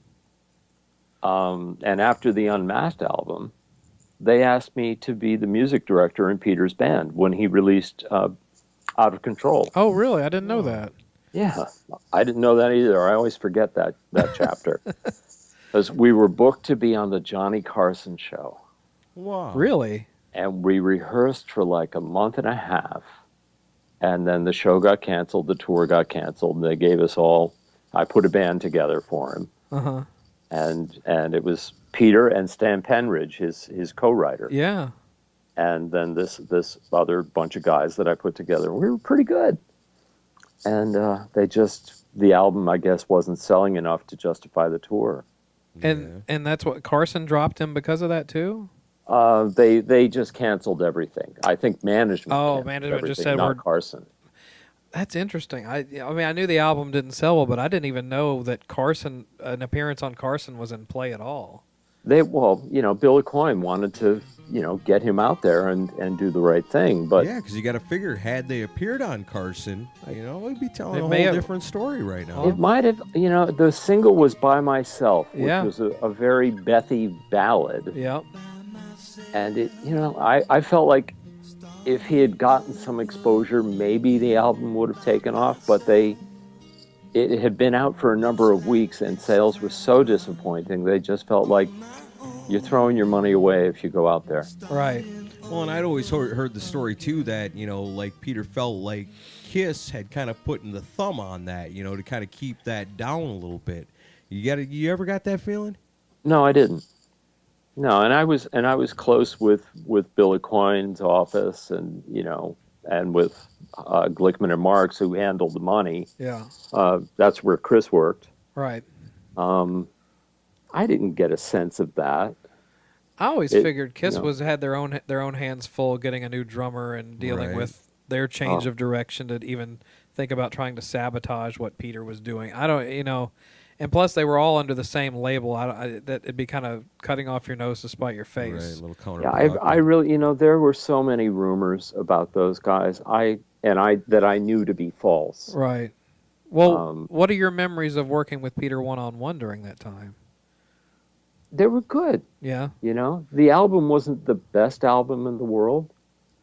and after the Unmasked album, they asked me to be the music director in Peter's band when he released Out of Control. Oh, really? I didn't know that. Yeah, I didn't know that either. I always forget that chapter. Because we were booked to be on the Johnny Carson show. Wow. Really? And we rehearsed for like a month and a half. And then the show got canceled, the tour got canceled, and they gave us all, I put a band together for him. Uh-huh. And it was Peter and Stan Penridge, his co-writer. Yeah. And then this other bunch of guys that I put together. We were pretty good. And the album, I guess, wasn't selling enough to justify the tour. And that's what, Carson dropped him because of that too? They just canceled everything. I think management. Oh, management just said not Carson. That's interesting. I mean, I knew the album didn't sell well, but I didn't even know that an appearance on Carson was in play at all. Well, Billy Coyne wanted to, get him out there and do the right thing. But yeah, because you got to figure, had they appeared on Carson, we'd be telling a whole different story right now. It might have, the single was By Myself, which was a very Bethy ballad. Yeah. And it, I felt like if he had gotten some exposure, maybe the album would have taken off, but it had been out for a number of weeks and sales were so disappointing. They just felt like you're throwing your money away if you go out there. Right. Well, and I'd always heard the story too that, like Peter felt like KISS had kind of putting the thumb on that, to kind of keep that down a little bit. You ever got that feeling? No, I didn't. No, and I was close with Billy Coyne's office and and with Glickman and Marks, who handled the money. Yeah. That's where Chris worked. Right. I didn't get a sense of that. I always figured KISS had their own hands full getting a new drummer and dealing with their change of direction to even think about trying to sabotage what Peter was doing. I don't, and plus they were all under the same label. That it'd be kind of cutting off your nose to spite your face. Right, a little counter. Yeah, I really, there were so many rumors about those guys. That I knew to be false. Right. Well, what are your memories of working with Peter one-on-one during that time? They were good. Yeah. The album wasn't the best album in the world,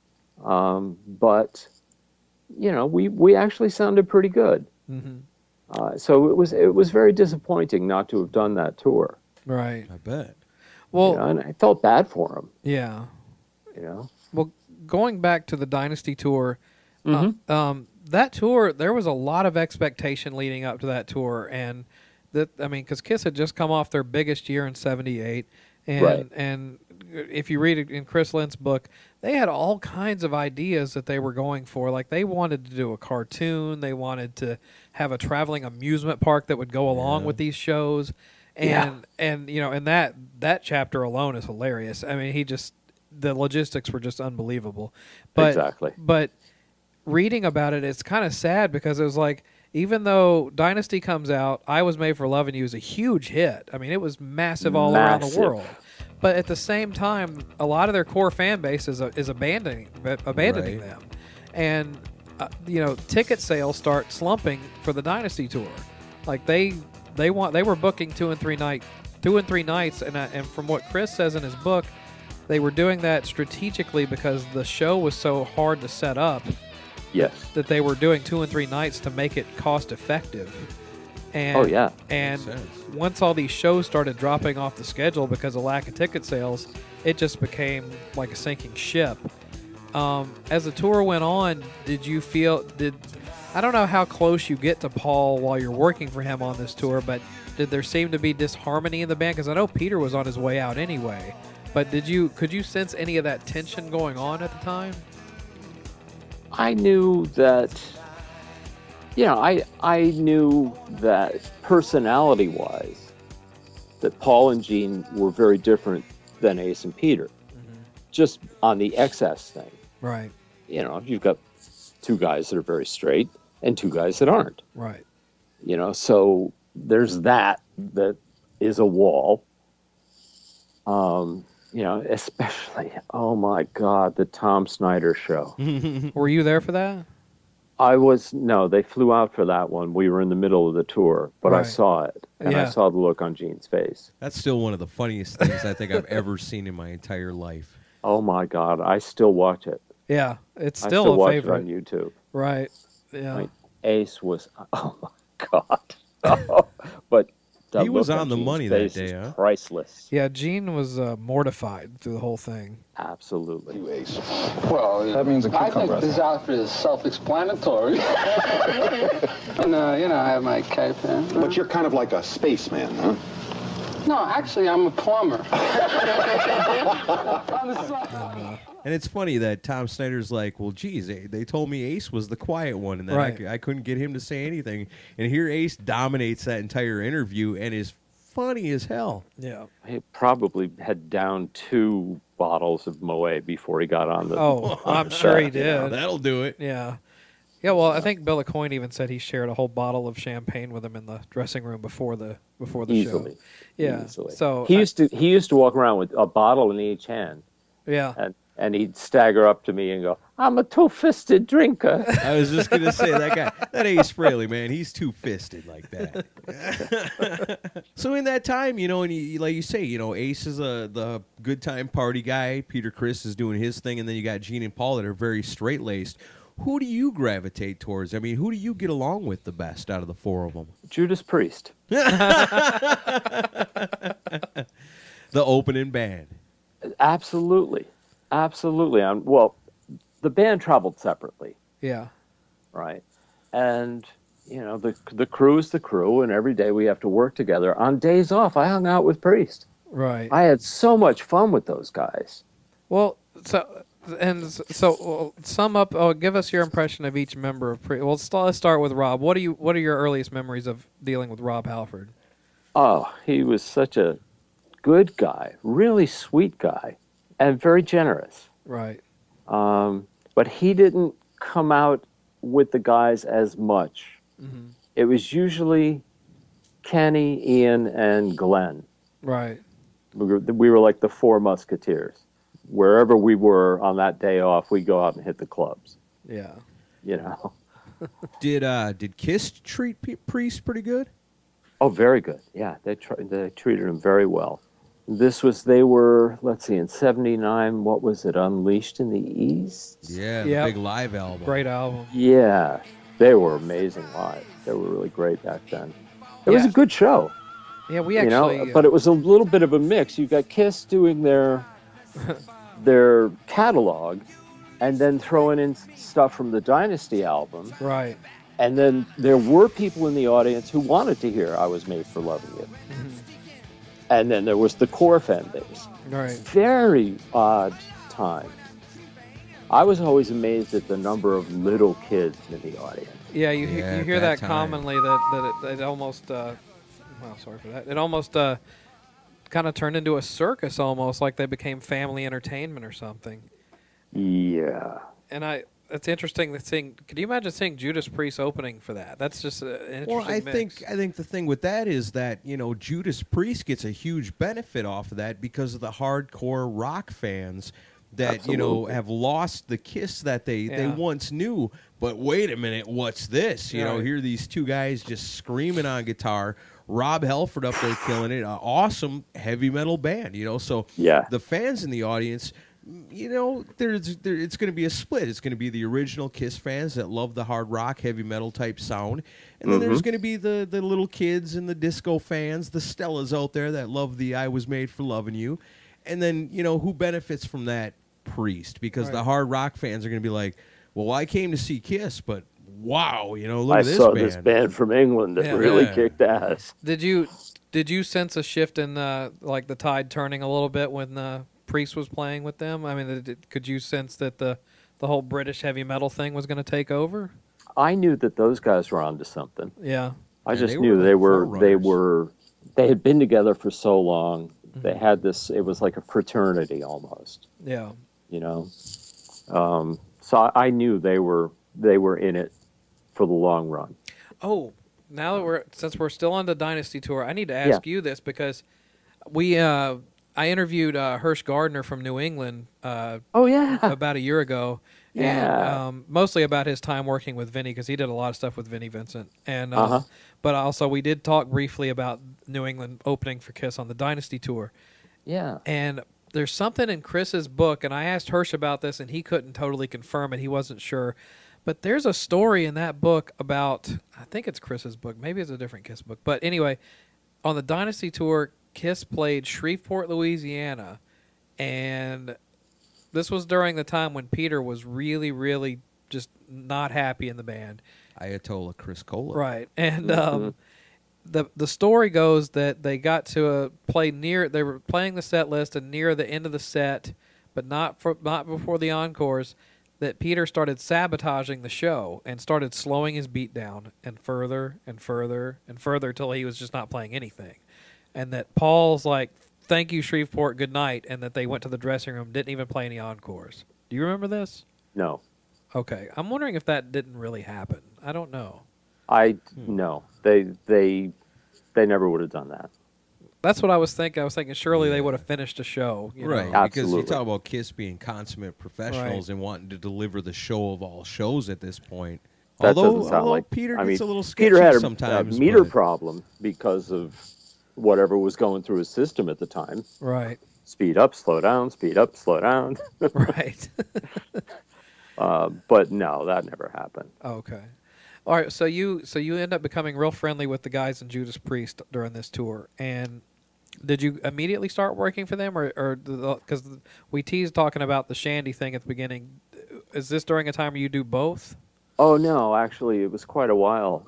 but we actually sounded pretty good. Mm-hmm. So it was very disappointing not to have done that tour. Right. I bet. Well, and I felt bad for him. Yeah. Well, going back to the Dynasty tour, that tour, there was a lot of expectation leading up to that tour, and because KISS had just come off their biggest year in '78, and if you read it in Chris Lind's book, they had all kinds of ideas that they were going for. Like they wanted to do a cartoon, they wanted to have a traveling amusement park that would go along with these shows, and that chapter alone is hilarious. I mean, the logistics were just unbelievable. But, exactly. But reading about it, it's kind of sad because it was like, even though Dynasty comes out, I Was Made for Loving You is a huge hit. I mean, it was massive all around the world. But at the same time, a lot of their core fan base is abandoning them, and ticket sales start slumping for the Dynasty tour. Like they were booking 2 and 3 nights, and from what Chris says in his book, they were doing that strategically because the show was so hard to set up. Yes. That they were doing 2 and 3 nights to make it cost effective. And, And once all these shows started dropping off the schedule because of lack of ticket sales, it just became like a sinking ship. As the tour went on, I don't know how close you get to Paul while you're working for him on this tour, but did there seem to be disharmony in the band? Because I know Peter was on his way out anyway. But could you sense any of that tension going on at the time? I knew that, I knew that personality-wise, that Paul and Gene were very different than Ace and Peter, just on the excess thing. Right. You've got 2 guys that are very straight and 2 guys that aren't. Right. So there's that is a wall. Especially, oh my God, the Tom Snyder show. Were you there for that? No, they flew out for that one. We were in the middle of the tour, but I saw it, and I saw the look on Gene's face. That's still one of the funniest things I think I've ever seen in my entire life. Oh my God, I still watch it. Yeah, it's I still still a watch favorite. it on YouTube. Right, yeah. Ace was, oh my God. But he was on the money that day, huh? Priceless. Yeah, Gene was mortified through the whole thing. Absolutely. Well, that means a cucumber. I think this outfit is self-explanatory. And, I have my cape here. But you're kind of like a spaceman, huh? No, actually, I'm a plumber. And it's funny that Tom Snyder's like, well, geez, they told me Ace was the quiet one, and then I couldn't get him to say anything. And here Ace dominates that entire interview and is funny as hell. Yeah. He probably had down 2 bottles of Moet before he got on the... Oh, I'm sure he did. Yeah, that'll do it. Yeah. Yeah, well, I think Bill Coyne even said he shared a whole bottle of champagne with him in the dressing room before the Easily. show. Yeah. Easily. So he used to walk around with a bottle in each hand. Yeah. And he'd stagger up to me and go, "I'm a two-fisted drinker." I was just gonna say that Ace Frehley, man, he's two-fisted like that. So in that time, and like you say, Ace is the good time party guy. Peter Criss is doing his thing, and then you got Gene and Paul that are very straight-laced. Who do you gravitate towards? I mean, who do you get along with the best out of the four of them? Judas Priest. The opening band. Absolutely. Well, the band traveled separately, Yeah. right? And, the crew is the crew, and every day we have to work together. On days off, I hung out with Priest. Right. I had so much fun with those guys. Well, so sum up. Give us your impression of each member of Priest. Well, let's start with Rob. What are your earliest memories of dealing with Rob Halford? Oh, he was such a good guy, really sweet guy, and very generous. Right. But he didn't come out with the guys as much. Mm-hmm. It was usually Kenny, Ian, and Glenn. Right. We were like the four musketeers. Wherever we were on that day off, we'd go out and hit the clubs. Yeah. Did KISS treat Priest pretty good? Oh, very good. Yeah, they treated him very well. They were, let's see, in 79, what was it, Unleashed in the East? Yeah, the big live album. Great album. Yeah, they were amazing live. They were really great back then. It was a good show. Yeah, we actually... but it was a little bit of a mix. You got KISS doing their catalog, and then throwing in stuff from the Dynasty album. Right. And then there were people in the audience who wanted to hear I Was Made for Loving You. Mm-hmm. And then there was the core fan base. Right. Very odd time. I was always amazed at the number of little kids in the audience. Yeah, you hear that commonly, that it almost... well, sorry for that. It almost kind of turned into a circus almost, like they became family entertainment or something. Yeah. And it's interesting to seeing. Could you imagine seeing Judas Priest opening for that? That's just an interesting mix. I think the thing with that is that Judas Priest gets a huge benefit off of that because of the hardcore rock fans that Absolutely. have lost the KISS that they once knew. But wait a minute, what's this? Here these two guys just screaming on guitar. Rob Halford up there killing it. Awesome heavy metal band. So the fans in the audience. It's going to be a split. It's going to be the original KISS fans that love the hard rock, heavy metal type sound. And then there's going to be the little kids and the disco fans, the Stellas out there that love the I Was Made for Loving You. And then, who benefits from that? Priest. Because the hard rock fans are going to be like, well, I came to see KISS, but wow, look at this band. I saw this band from England that really kicked ass. Did you sense a shift in like the tide turning a little bit when Priest was playing with them? I mean, could you sense that the whole British heavy metal thing was going to take over? I knew that those guys were onto something. Yeah. I just knew they had been together for so long. Mm-hmm. They had this, it was like a fraternity almost. Yeah. So I knew they were in it for the long run. Oh, now that since we're still on the Dynasty tour, I need to ask you this because I interviewed Hirsch Gardner from New England about a year ago. Yeah. And mostly about his time working with Vinnie because he did a lot of stuff with Vinnie Vincent. And but also we did talk briefly about New England opening for KISS on the Dynasty tour. Yeah. And there's something in Chris's book, and I asked Hirsch about this, and he couldn't totally confirm it. He wasn't sure. But there's a story in that book about, I think it's Chris's book. Maybe it's a different KISS book. But anyway, on the Dynasty tour, KISS played Shreveport, Louisiana, and this was during the time when Peter was really, really just not happy in the band. Ayatollah Chris Cola. Right. And the story goes that they got to play they were playing the set list, and near the end of the set, but not before the encores, that Peter started sabotaging the show and started slowing his beat down and further and further and further till he was just not playing anything. And that Paul's like, "Thank you, Shreveport, good night," and that they went to the dressing room, didn't even play any encores. Do you remember this? No. Okay, I'm wondering if that didn't really happen. I don't know. No, they never would have done that. That's what I was thinking. I was thinking surely they would have finished a show. You Right, know? because you talk about KISS being consummate professionals and wanting to deliver the show of all shows at this point. That doesn't sound like Peter I gets mean, a little sketchy Peter had a sometimes. meter but- problem because of whatever was going through his system at the time. Right. Speed up, slow down, speed up, slow down. Right. But no, that never happened. Okay. All right, so you end up becoming real friendly with the guys in Judas Priest during this tour, and did you immediately start working for them, or because we teased talking about the Shandi thing at the beginning? Is this during a time where you do both? Oh no, actually, it was quite a while.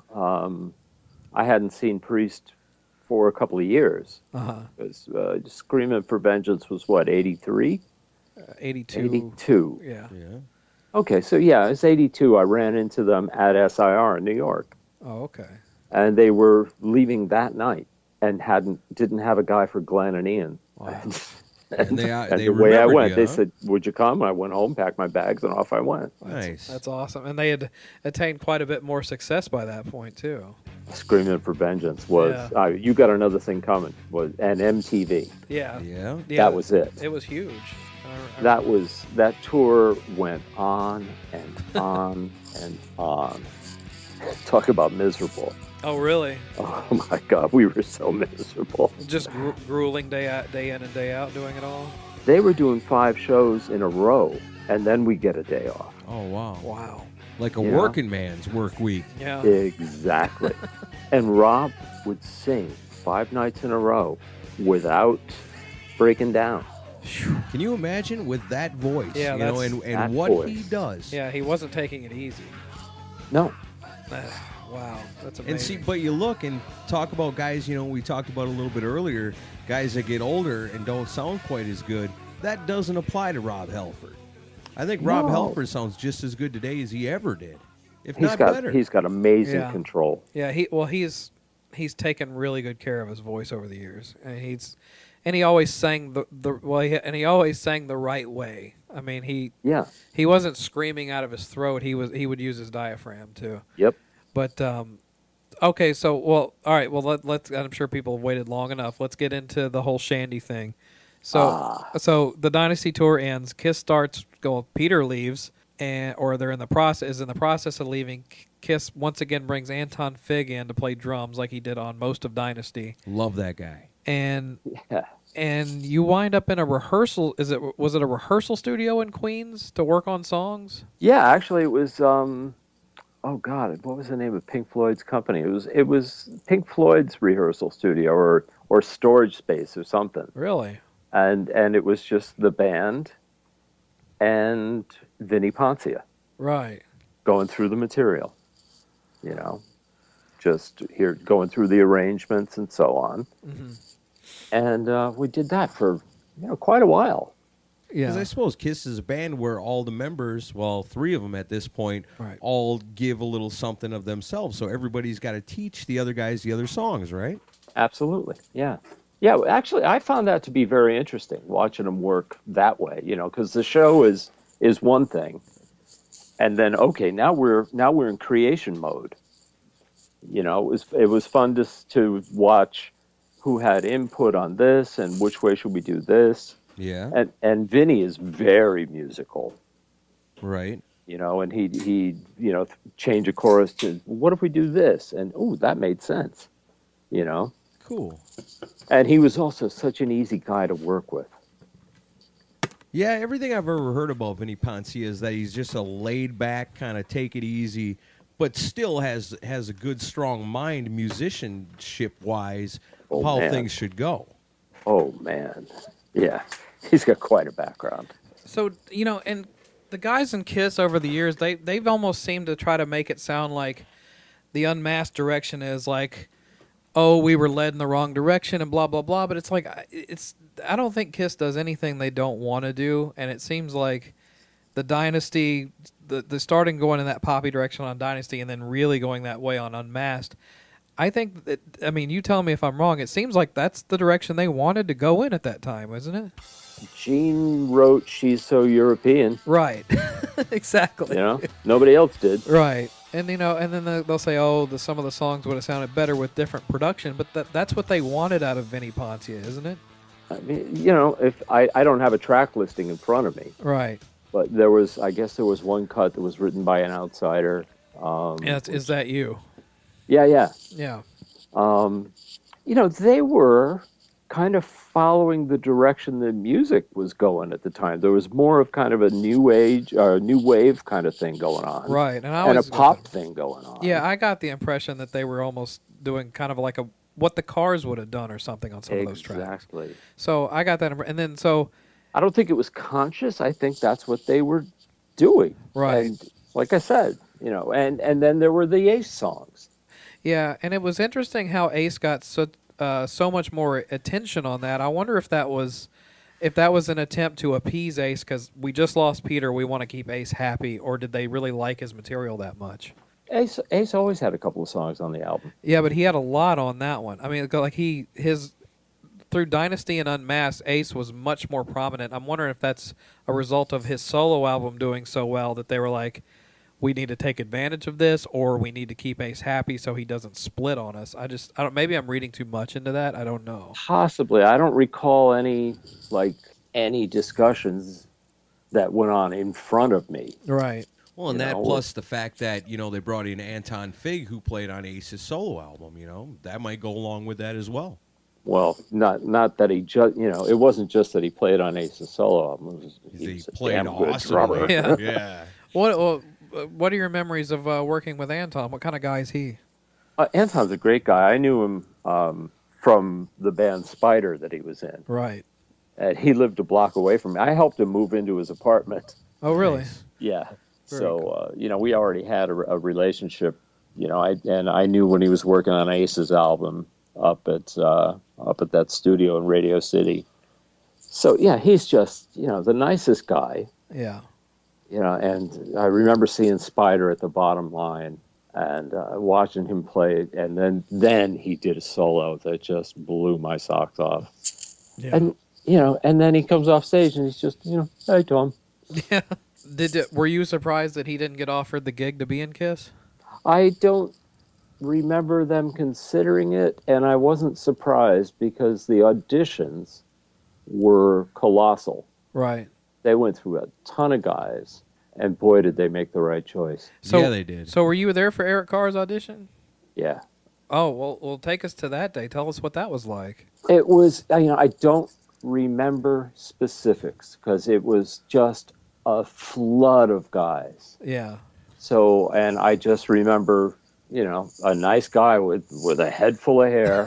I hadn't seen Priest for a couple of years. Because Screaming for Vengeance was what, 83? 82. 82. Yeah. Okay, so yeah, it's 82. I ran into them at SIR in New York. Oh, okay. And they were leaving that night and didn't have a guy for Glenn and Ian. Wow. And they the way I went, you, they huh? said, "Would you come?" I went home, packed my bags, and off I went. Nice. That's awesome. And they had attained quite a bit more success by that point, too. Screaming for Vengeance was, You Got Another Thing Coming, and MTV. Yeah. That was it. It was huge. That tour went on and on and on. Talk about miserable. Oh, really? Oh my God, we were so miserable. Just grueling day in and day out doing it all? They were doing 5 shows in a row, and then we get a day off. Oh, wow. Wow. Like a Yeah. working man's work week. Yeah. Exactly. And Rob would sing 5 nights in a row without breaking down. Can you imagine with that voice? Yeah, you know, that's- and that what voice. he does. Yeah, he wasn't taking it easy. No. Wow, that's amazing. And see, but you look and talk about guys, you know, we talked about a little bit earlier, guys that get older and don't sound quite as good. That doesn't apply to Rob Halford. I think Rob No. Halford sounds just as good today as he ever did, if He's not got better. he's got amazing Yeah. control. Yeah, he's taken really good care of his voice over the years, and he always sang he always sang the right way. I mean, he wasn't screaming out of his throat. He would use his diaphragm too. Yep. But okay, so all right. Well, let's. I'm sure people have waited long enough. Let's get into the whole Shandi thing. So the Dynasty tour ends. KISS starts. Peter leaves, or they're in the process of leaving. KISS once again brings Anton Fig in to play drums, like he did on most of Dynasty. Love that guy. And you wind up in a rehearsal. Was it a rehearsal studio in Queens to work on songs? Yeah, actually, it was. Oh God, what was the name of Pink Floyd's company? It was Pink Floyd's rehearsal studio or storage space or something. Really? And it was just the band and Vinnie Poncia. Right. Going through the material, you know, just here going through the arrangements and so on. Mm-hmm. And we did that for quite a while. Because I suppose KISS is a band where all the members, well, 3 of them at this point, all give a little something of themselves. So everybody's got to teach the other guys the other songs, right? Absolutely, yeah. Yeah, actually, I found that to be very interesting, watching them work that way, because the show is one thing. And then, okay, now we're in creation mode. It was fun to watch who had input on this and which way should we do this. Yeah. And Vinny is very musical. Right. And he'd change a chorus to, what if we do this? And, ooh, that made sense, Cool. And he was also such an easy guy to work with. Yeah, everything I've ever heard about Vinnie Poncia is that he's just a laid-back, kind of take it easy, but still has a good, strong mind musicianship-wise of how things should go. Oh, man. Yeah, he's got quite a background. So, and the guys in KISS over the years, they've almost seemed to try to make it sound like the Unmasked direction is like, oh, we were led in the wrong direction and blah, blah, blah. But it's like, I don't think KISS does anything they don't want to do. And it seems like the Dynasty, the starting going in that poppy direction on Dynasty and then really going that way on Unmasked, I think that, you tell me if I'm wrong, it seems like that's the direction they wanted to go in at that time, isn't it? Gene wrote "She's So European." Right. Exactly. You know, nobody else did. Right. And and then they'll say, "Oh, some of the songs would have sounded better with different production," but that's what they wanted out of Vinnie Poncia, isn't it? I mean, you know, if I don't have a track listing in front of me, right? But I guess there was one cut that was written by an outsider. Is that you? Yeah, yeah, yeah. You know, they were kind of following the direction the music was going at the time. There was more of kind of a new wave kind of thing going on, right? And a pop thing going on. Yeah, I got the impression that they were almost doing kind of like what the Cars would have done or something on some of those tracks. Exactly. So I got that, and then I don't think it was conscious. I think that's what they were doing. Right. And like I said, you know, and then there were the Ace songs. Yeah, and it was interesting how Ace got so much more attention on that. I wonder if that was an attempt to appease Ace because we just lost Peter. We want to keep Ace happy, or did they really like his material that much? Ace always had a couple of songs on the album. Yeah, but he had a lot on that one. I mean, like through Dynasty and Unmasked, Ace was much more prominent. I'm wondering if that's a result of his solo album doing so well that they were like, we need to take advantage of this, or we need to keep Ace happy so he doesn't split on us. I don't. Maybe I'm reading too much into that. I don't know. Possibly. I don't recall any discussions that went on in front of me. Right. Well, and that plus the fact that, you know, they brought in Anton Fig, who played on Ace's solo album, you know, that might go along with that as well. Well, not that he just, you know, it wasn't just that he played on Ace's solo album. He played awesomely. Yeah. Yeah. What are your memories of working with Anton? What kind of guy is he? Anton's a great guy. I knew him from the band Spider that he was in. Right. And he lived a block away from me. I helped him move into his apartment. Oh, really? Nice. Yeah. So, you know, we already had a relationship, you know, I knew when he was working on Ace's album up at that studio in Radio City. So, yeah, he's just, you know, the nicest guy. Yeah. You know, and I remember seeing Spider at the Bottom Line and watching him play, and then he did a solo that just blew my socks off. Yeah. And, you know, and then he comes off stage and he's just, you know, hey, Tom. Yeah. Were you surprised that he didn't get offered the gig to be in KISS? I don't remember them considering it, and I wasn't surprised because the auditions were colossal. Right. They went through a ton of guys, and boy, did they make the right choice. Yeah, they did. So were you there for Eric Carr's audition? Yeah. Oh, well, take us to that day. Tell us what that was like. It was, you know, I don't remember specifics because it was just a flood of guys. Yeah. So, and I just remember, you know, a nice guy with a head full of hair.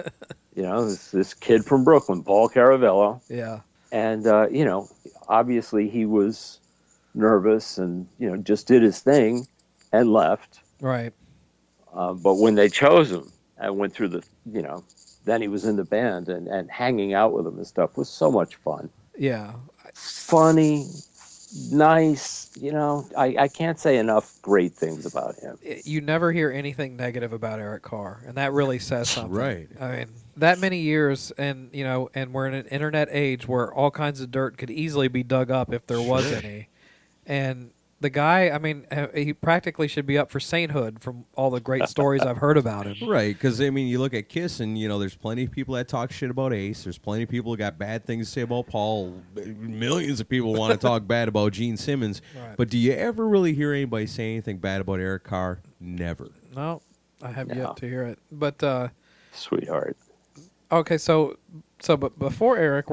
You know, this kid from Brooklyn, Paul Caravello. Yeah. And, you know, obviously he was nervous and, you know, just did his thing and left. Right. But when they chose him and went through the, you know, then he was in the band and hanging out with them and stuff was so much fun. Yeah. Funny, nice, you know, I can't say enough great things about him. You never hear anything negative about Eric Carr, and that really says something. Right. I mean, that many years, and, you know, and we're in an internet age where all kinds of dirt could easily be dug up if there was any. And the guy, I mean, he practically should be up for sainthood from all the great stories I've heard about him. Right, because, I mean, you look at KISS, and, you know, there's plenty of people that talk shit about Ace. There's plenty of people who got bad things to say about Paul. Millions of people want to talk bad about Gene Simmons. Right. But do you ever really hear anybody say anything bad about Eric Carr? Never. No, I have yet to hear it. But sweetheart. Okay, but before Eric,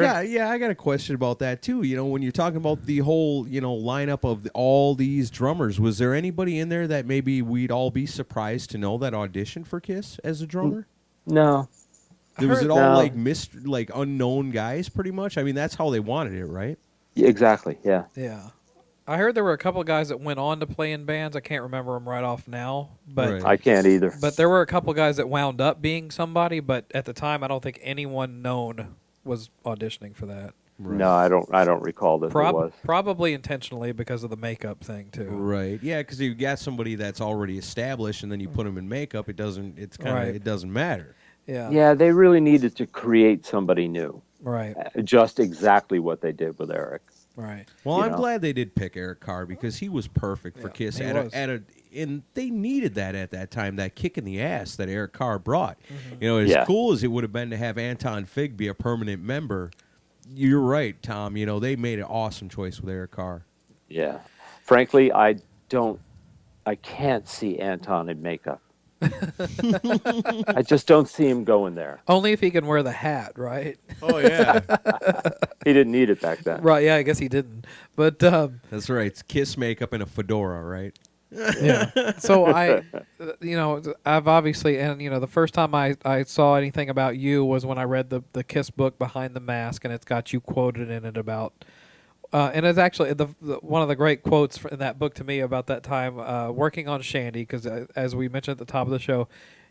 I got a question about that too. You know, when you're talking about the whole, you know, lineup of all these drummers, was there anybody in there that maybe we'd all be surprised to know that auditioned for KISS as a drummer? No. Was it all like unknown guys, pretty much? I mean, that's how they wanted it, right? Yeah, exactly. Yeah. Yeah. I heard there were a couple of guys that went on to play in bands. I can't remember them right off now, but I can't either. But there were a couple of guys that wound up being somebody. But at the time, I don't think anyone known was auditioning for that. Right. No, I don't recall that there was. Probably intentionally because of the makeup thing too. Right. Yeah, because you got somebody that's already established, and then you put them in makeup. It doesn't. It's kind of. It doesn't matter. Yeah. Yeah, they really needed to create somebody new. Right. Just exactly what they did with Eric. Right. Well, You I'm know? glad they did pick Eric Carr because he was perfect for Kiss. he At was. and they needed that at that time, that kick in the ass that Eric Carr brought. Mm-hmm. You know, as Yeah. cool as it would have been to have Anton Fig be a permanent member, you're right, Tom. You know, they made an awesome choice with Eric Carr. Yeah. Frankly, I can't see Anton in makeup. I just don't see him going there. Only if he can wear the hat, right? Oh, yeah. He didn't need it back then. Right, yeah, I guess he didn't. But That's right. It's Kiss makeup and a fedora, right? yeah. So I've obviously, and the first time I saw anything about you was when I read the Kiss book Behind the Mask, and it's got you quoted in it about, and it's actually one of the great quotes in that book to me about that time working on Shandi, because as we mentioned at the top of the show,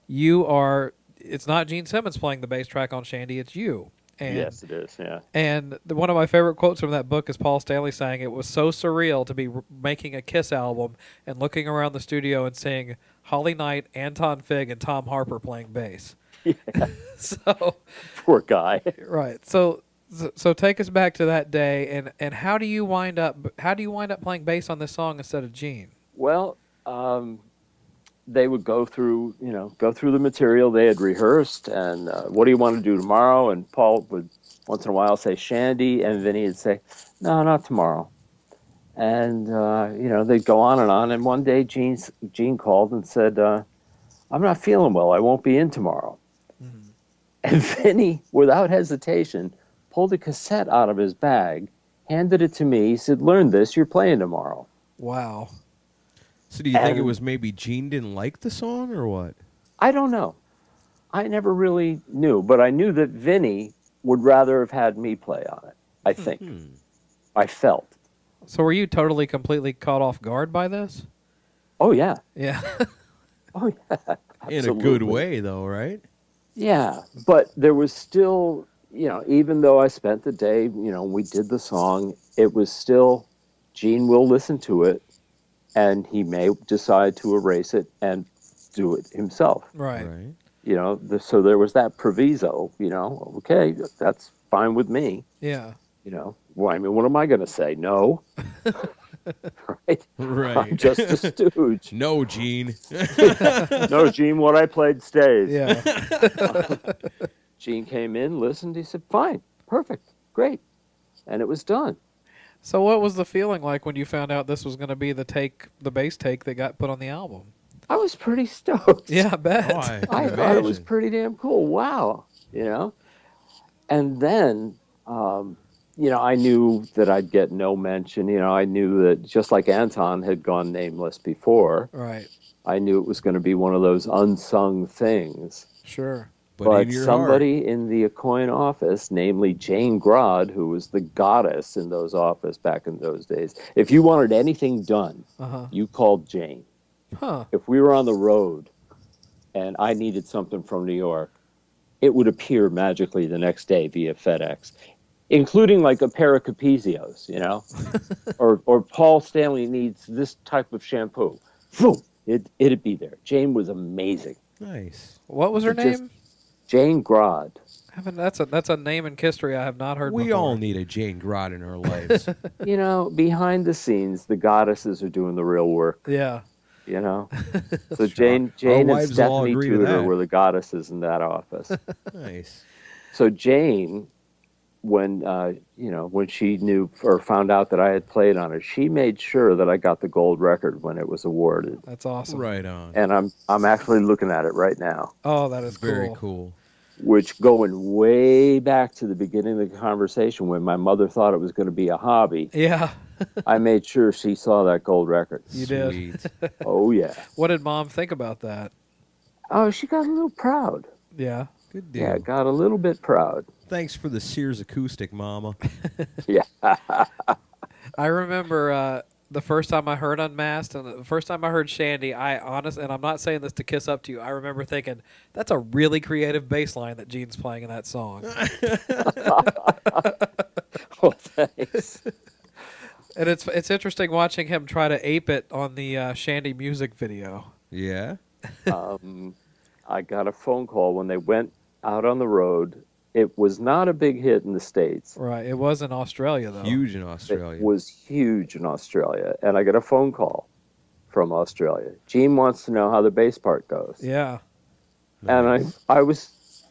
it's not Gene Simmons playing the bass track on Shandi, it's you. And, yes, it is, yeah. And one of my favorite quotes from that book is Paul Stanley saying, "It was so surreal to be making a Kiss album and looking around the studio and seeing Holly Knight, Anton Fig, and Tom Harper playing bass." Yeah. So poor guy. Right. So take us back to that day, and how do you wind up playing bass on this song instead of Gene? Well, they would go through the material they had rehearsed, and what do you want to do tomorrow? And Paul would once in a while say Shandi, and then he'd say, no, not tomorrow. And they'd go on, and one day Gene called and said, I'm not feeling well, I won't be in tomorrow. Mm-hmm. And Vinny, without hesitation, pulled a cassette out of his bag, handed it to me, he said, learn this, you're playing tomorrow. Wow. So do you think it was maybe Gene didn't like the song or what? I don't know. I never really knew, but I knew that Vinny would rather have had me play on it, I think. I felt. So were you totally, completely caught off guard by this? Oh, yeah. Yeah. Oh, yeah. In a good way, though, right? Yeah, but there was still, even though I spent the day, we did the song, it was still, Gene will listen to it, and he may decide to erase it and do it himself. Right. So there was that proviso, okay, that's fine with me. Yeah. Well, I mean, what am I going to say? No. Right? I'm just a stooge. No, Gene. No, Gene, what I played stays. Yeah. Gene came in, listened, he said, fine, perfect, great. And it was done. So what was the feeling like when you found out this was going to be the bass take that got put on the album? I was pretty stoked. Yeah, I bet. Oh, I thought it was pretty damn cool. Wow. And then, I knew that I'd get no mention. I knew that just like Anton had gone nameless before. Right. I knew it was going to be one of those unsung things. Sure. But somebody in the Aucoin office, namely Jane Grod, who was the goddess in those offices back in those days, if you wanted anything done, you called Jane. Huh. If we were on the road and I needed something from New York, it would appear magically the next day via FedEx, including like a pair of Capezios, or Paul Stanley needs this type of shampoo. Boom, it'd be there. Jane was amazing. Nice. What was her name? Jane Grod. That's a name in history I have not heard before. We all need a Jane Grod in our lives. Behind the scenes, the goddesses are doing the real work. Yeah. So Jane and Stephanie Tudor were the goddesses in that office. Nice. So Jane, when she knew or found out that I had played on it, she made sure that I got the gold record when it was awarded. That's awesome. Right on. And I'm actually looking at it right now. Oh, that is very cool. Which, going way back to the beginning of the conversation when my mother thought it was going to be a hobby. Yeah. I made sure she saw that gold record. You did. Oh, yeah. What did Mom think about that? Oh, she got a little proud. Yeah. Good deal. Yeah, got a little bit proud. Thanks for the Sears acoustic, Mama. Yeah. I remember the first time I heard Unmasked and the first time I heard Shandi, and I'm not saying this to kiss up to you, I remember thinking, that's a really creative bass line that Gene's playing in that song. Well, thanks. And it's interesting watching him try to ape it on the Shandi music video. Yeah? I got a phone call when they went out on the road It was not a big hit in the States. Right. It was in Australia, though. Huge in Australia. It was huge in Australia. And I got a phone call from Australia. Gene wants to know how the bass part goes. Yeah. And I was,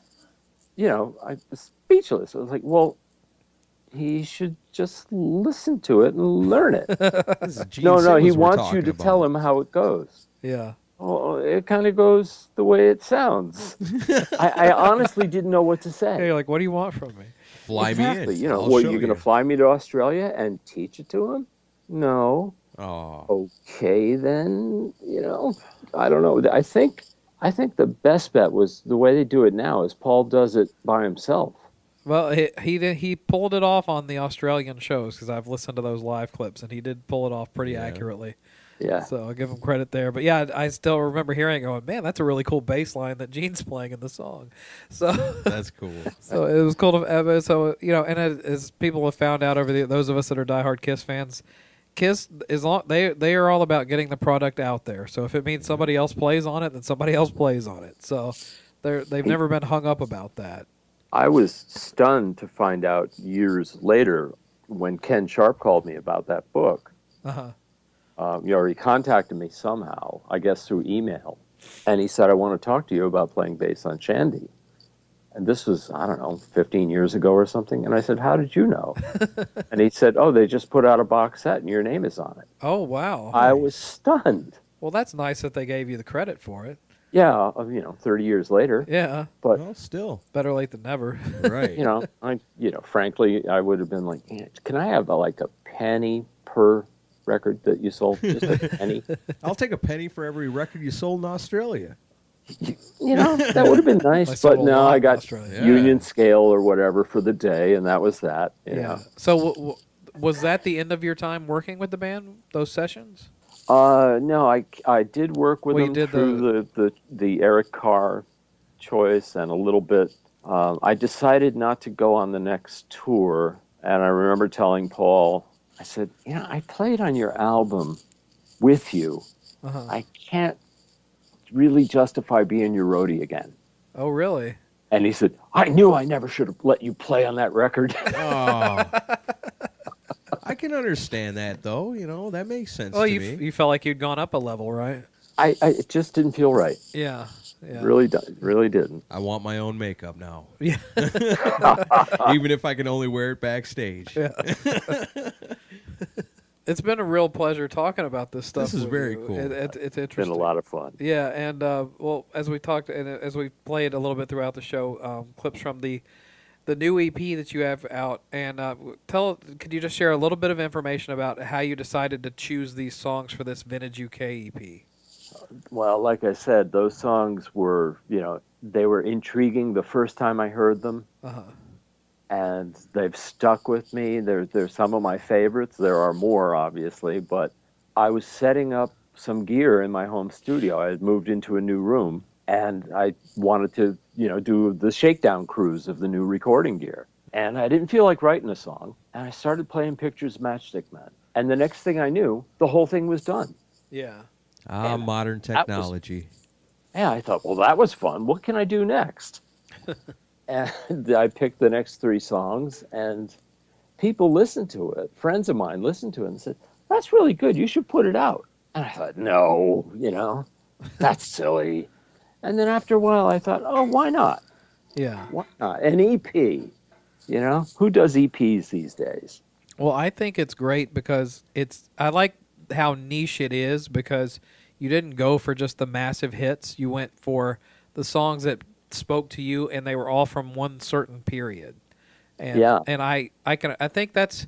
I was speechless. I was like, well, he should just listen to it and learn it. No, he wants you to tell him how it goes. Yeah. Oh, it kind of goes the way it sounds. I honestly didn't know what to say. Hey, like, what do you want from me? Fly me in. What, you're going to fly me to Australia and teach it to him? No. Oh. Okay, then, I don't know. I think the best bet was the way they do it now is Paul does it by himself. Well, he pulled it off on the Australian shows because I've listened to those live clips, and he did pull it off pretty accurately. Yeah. So I'll give him credit there. But yeah, I still remember hearing it going, man, that's a really cool bass line that Gene's playing in the song. So that's cool. So it was cool to so and as people have found out over those of us that are diehard KISS fans, KISS they are all about getting the product out there. So if it means somebody else plays on it, then somebody else plays on it. So they've never been hung up about that. I was stunned to find out years later when Ken Sharp called me about that book. Uh-huh. He contacted me somehow, I guess through email, and he said, I want to talk to you about playing bass on Shandi. And this was, 15 years ago or something. And I said, how did you know? And he said, they just put out a box set and your name is on it. Oh, wow. I was stunned. Well, that's nice that they gave you the credit for it. Yeah, 30 years later. Yeah. But still. Better late than never. Right. Frankly, I would have been like, can I have a penny per record that you sold? Just a penny? I'll take a penny for every record you sold in Australia. That would have been nice, but no, I got Union Scale or whatever for the day, and that was that. Yeah. So was that the end of your time working with the band, those sessions? No, I did work with them through the Eric Carr choice and a little bit. I decided not to go on the next tour, and I remember telling Paul, I said, I played on your album with you. Uh-huh. I can't really justify being your roadie again. Oh, really? And he said, I knew I never should have let you play on that record. Oh. I can understand that, though. That makes sense to me. You felt like you'd gone up a level, right? It just didn't feel right. Yeah. Really didn't. I want my own makeup now. Yeah. Even if I can only wear it backstage. Yeah. It's been a real pleasure talking about this stuff. This is very cool. It's interesting. It's been a lot of fun. Yeah, and as we talked and as we played a little bit throughout the show, clips from the new EP that you have out, and could you just share a little bit of information about how you decided to choose these songs for this Vintage UK EP? Well, like I said, those songs were, they were intriguing the first time I heard them. Uh-huh. And they've stuck with me. They're some of my favorites. There are more, obviously, but I was setting up some gear in my home studio. I had moved into a new room, and I wanted to, do the shakedown cruise of the new recording gear. And I didn't feel like writing a song, and I started playing Pictures of Matchstick Men. And the next thing I knew, the whole thing was done. Yeah. Modern technology. I thought, well, that was fun. What can I do next? And I picked the next 3 songs, and people listened to it. Friends of mine listened to it and said, that's really good. You should put it out. And I thought, no, that's silly. And then after a while, I thought, oh, why not? Yeah. Why not? An EP, Who does EPs these days? Well, I think it's great because I like how niche it is because you didn't go for just the massive hits. You went for the songs that spoke to you, and they were all from one certain period. And I think that's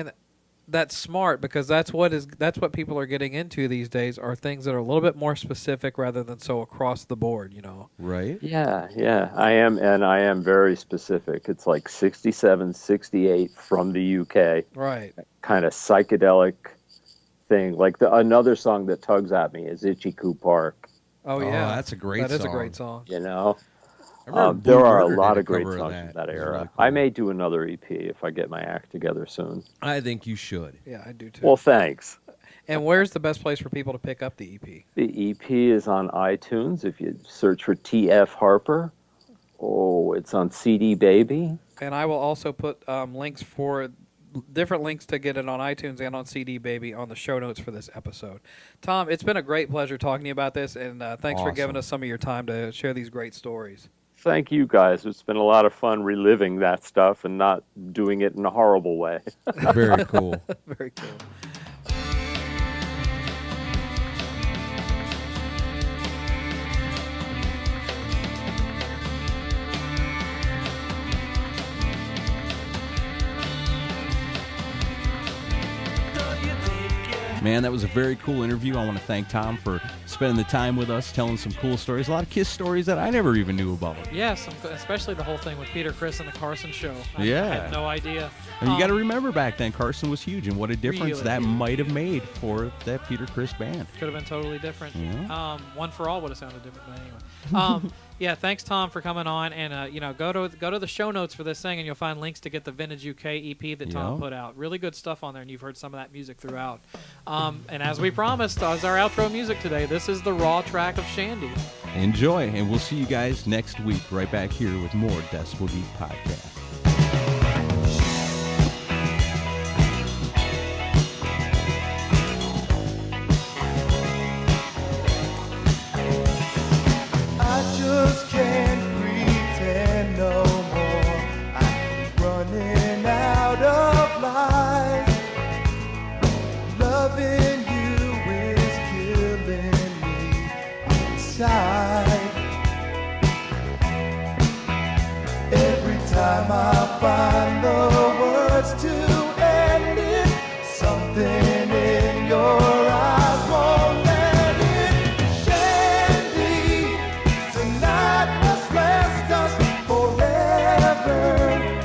smart because that's what people are getting into these days are things that are a little bit more specific rather than so across the board, Right? Yeah. I am very specific. It's like 67, 68 from the UK. Right. Kind of psychedelic thing. Like another song that tugs at me is Itchy Coo Park. Oh yeah, that's a great song. That is a great song. There are a lot of great songs from that era. Really cool. I may do another EP if I get my act together soon. I think you should. Yeah, I do too. Well, thanks. And where's the best place for people to pick up the EP? The EP is on iTunes if you search for T.F. Harper, Oh, it's on CD Baby. And I will also put links for different links to get it on iTunes and on CD Baby on the show notes for this episode. Tom, it's been a great pleasure talking to you about this, and thanks for giving us some of your time to share these great stories. Thank you, guys. It's been a lot of fun reliving that stuff and not doing it in a horrible way. Very cool. Very cool. Man, that was a very cool interview. I want to thank Tom for spending the time with us, telling some cool stories. A lot of KISS stories that I never even knew about. Yes, especially the whole thing with Peter Criss and the Carson show. I had no idea. And you got to remember back then, Carson was huge, and what a difference that might have made for that Peter Criss band. Could have been totally different. Yeah. One for All would have sounded different, but anyway. Yeah, thanks, Tom, for coming on, and go to the show notes for this thing, and you'll find links to get the Vintage UK EP that Tom put out. Really good stuff on there, and you've heard some of that music throughout. And as we promised, as our outro music today, this is the raw track of Shandi. Enjoy, and we'll see you guys next week right back here with more Decibel Geek Podcast. Every time I find the words to end it, something in your eyes won't let it. Shandi, tonight must last us forever.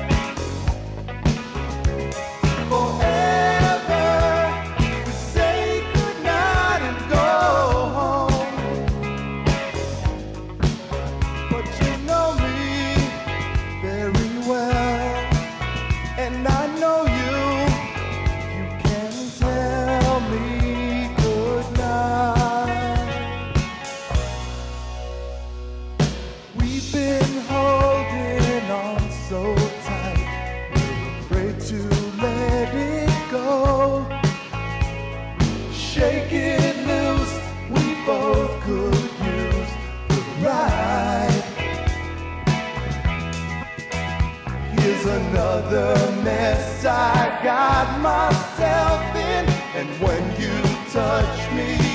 Forever, we say goodnight and go home. But you know me very well, and I know you can tell me goodnight. We've been holding on so tight, we're afraid to let it go. Shake it loose, we both could use the ride. Here's another mess I got myself in, and when you touch me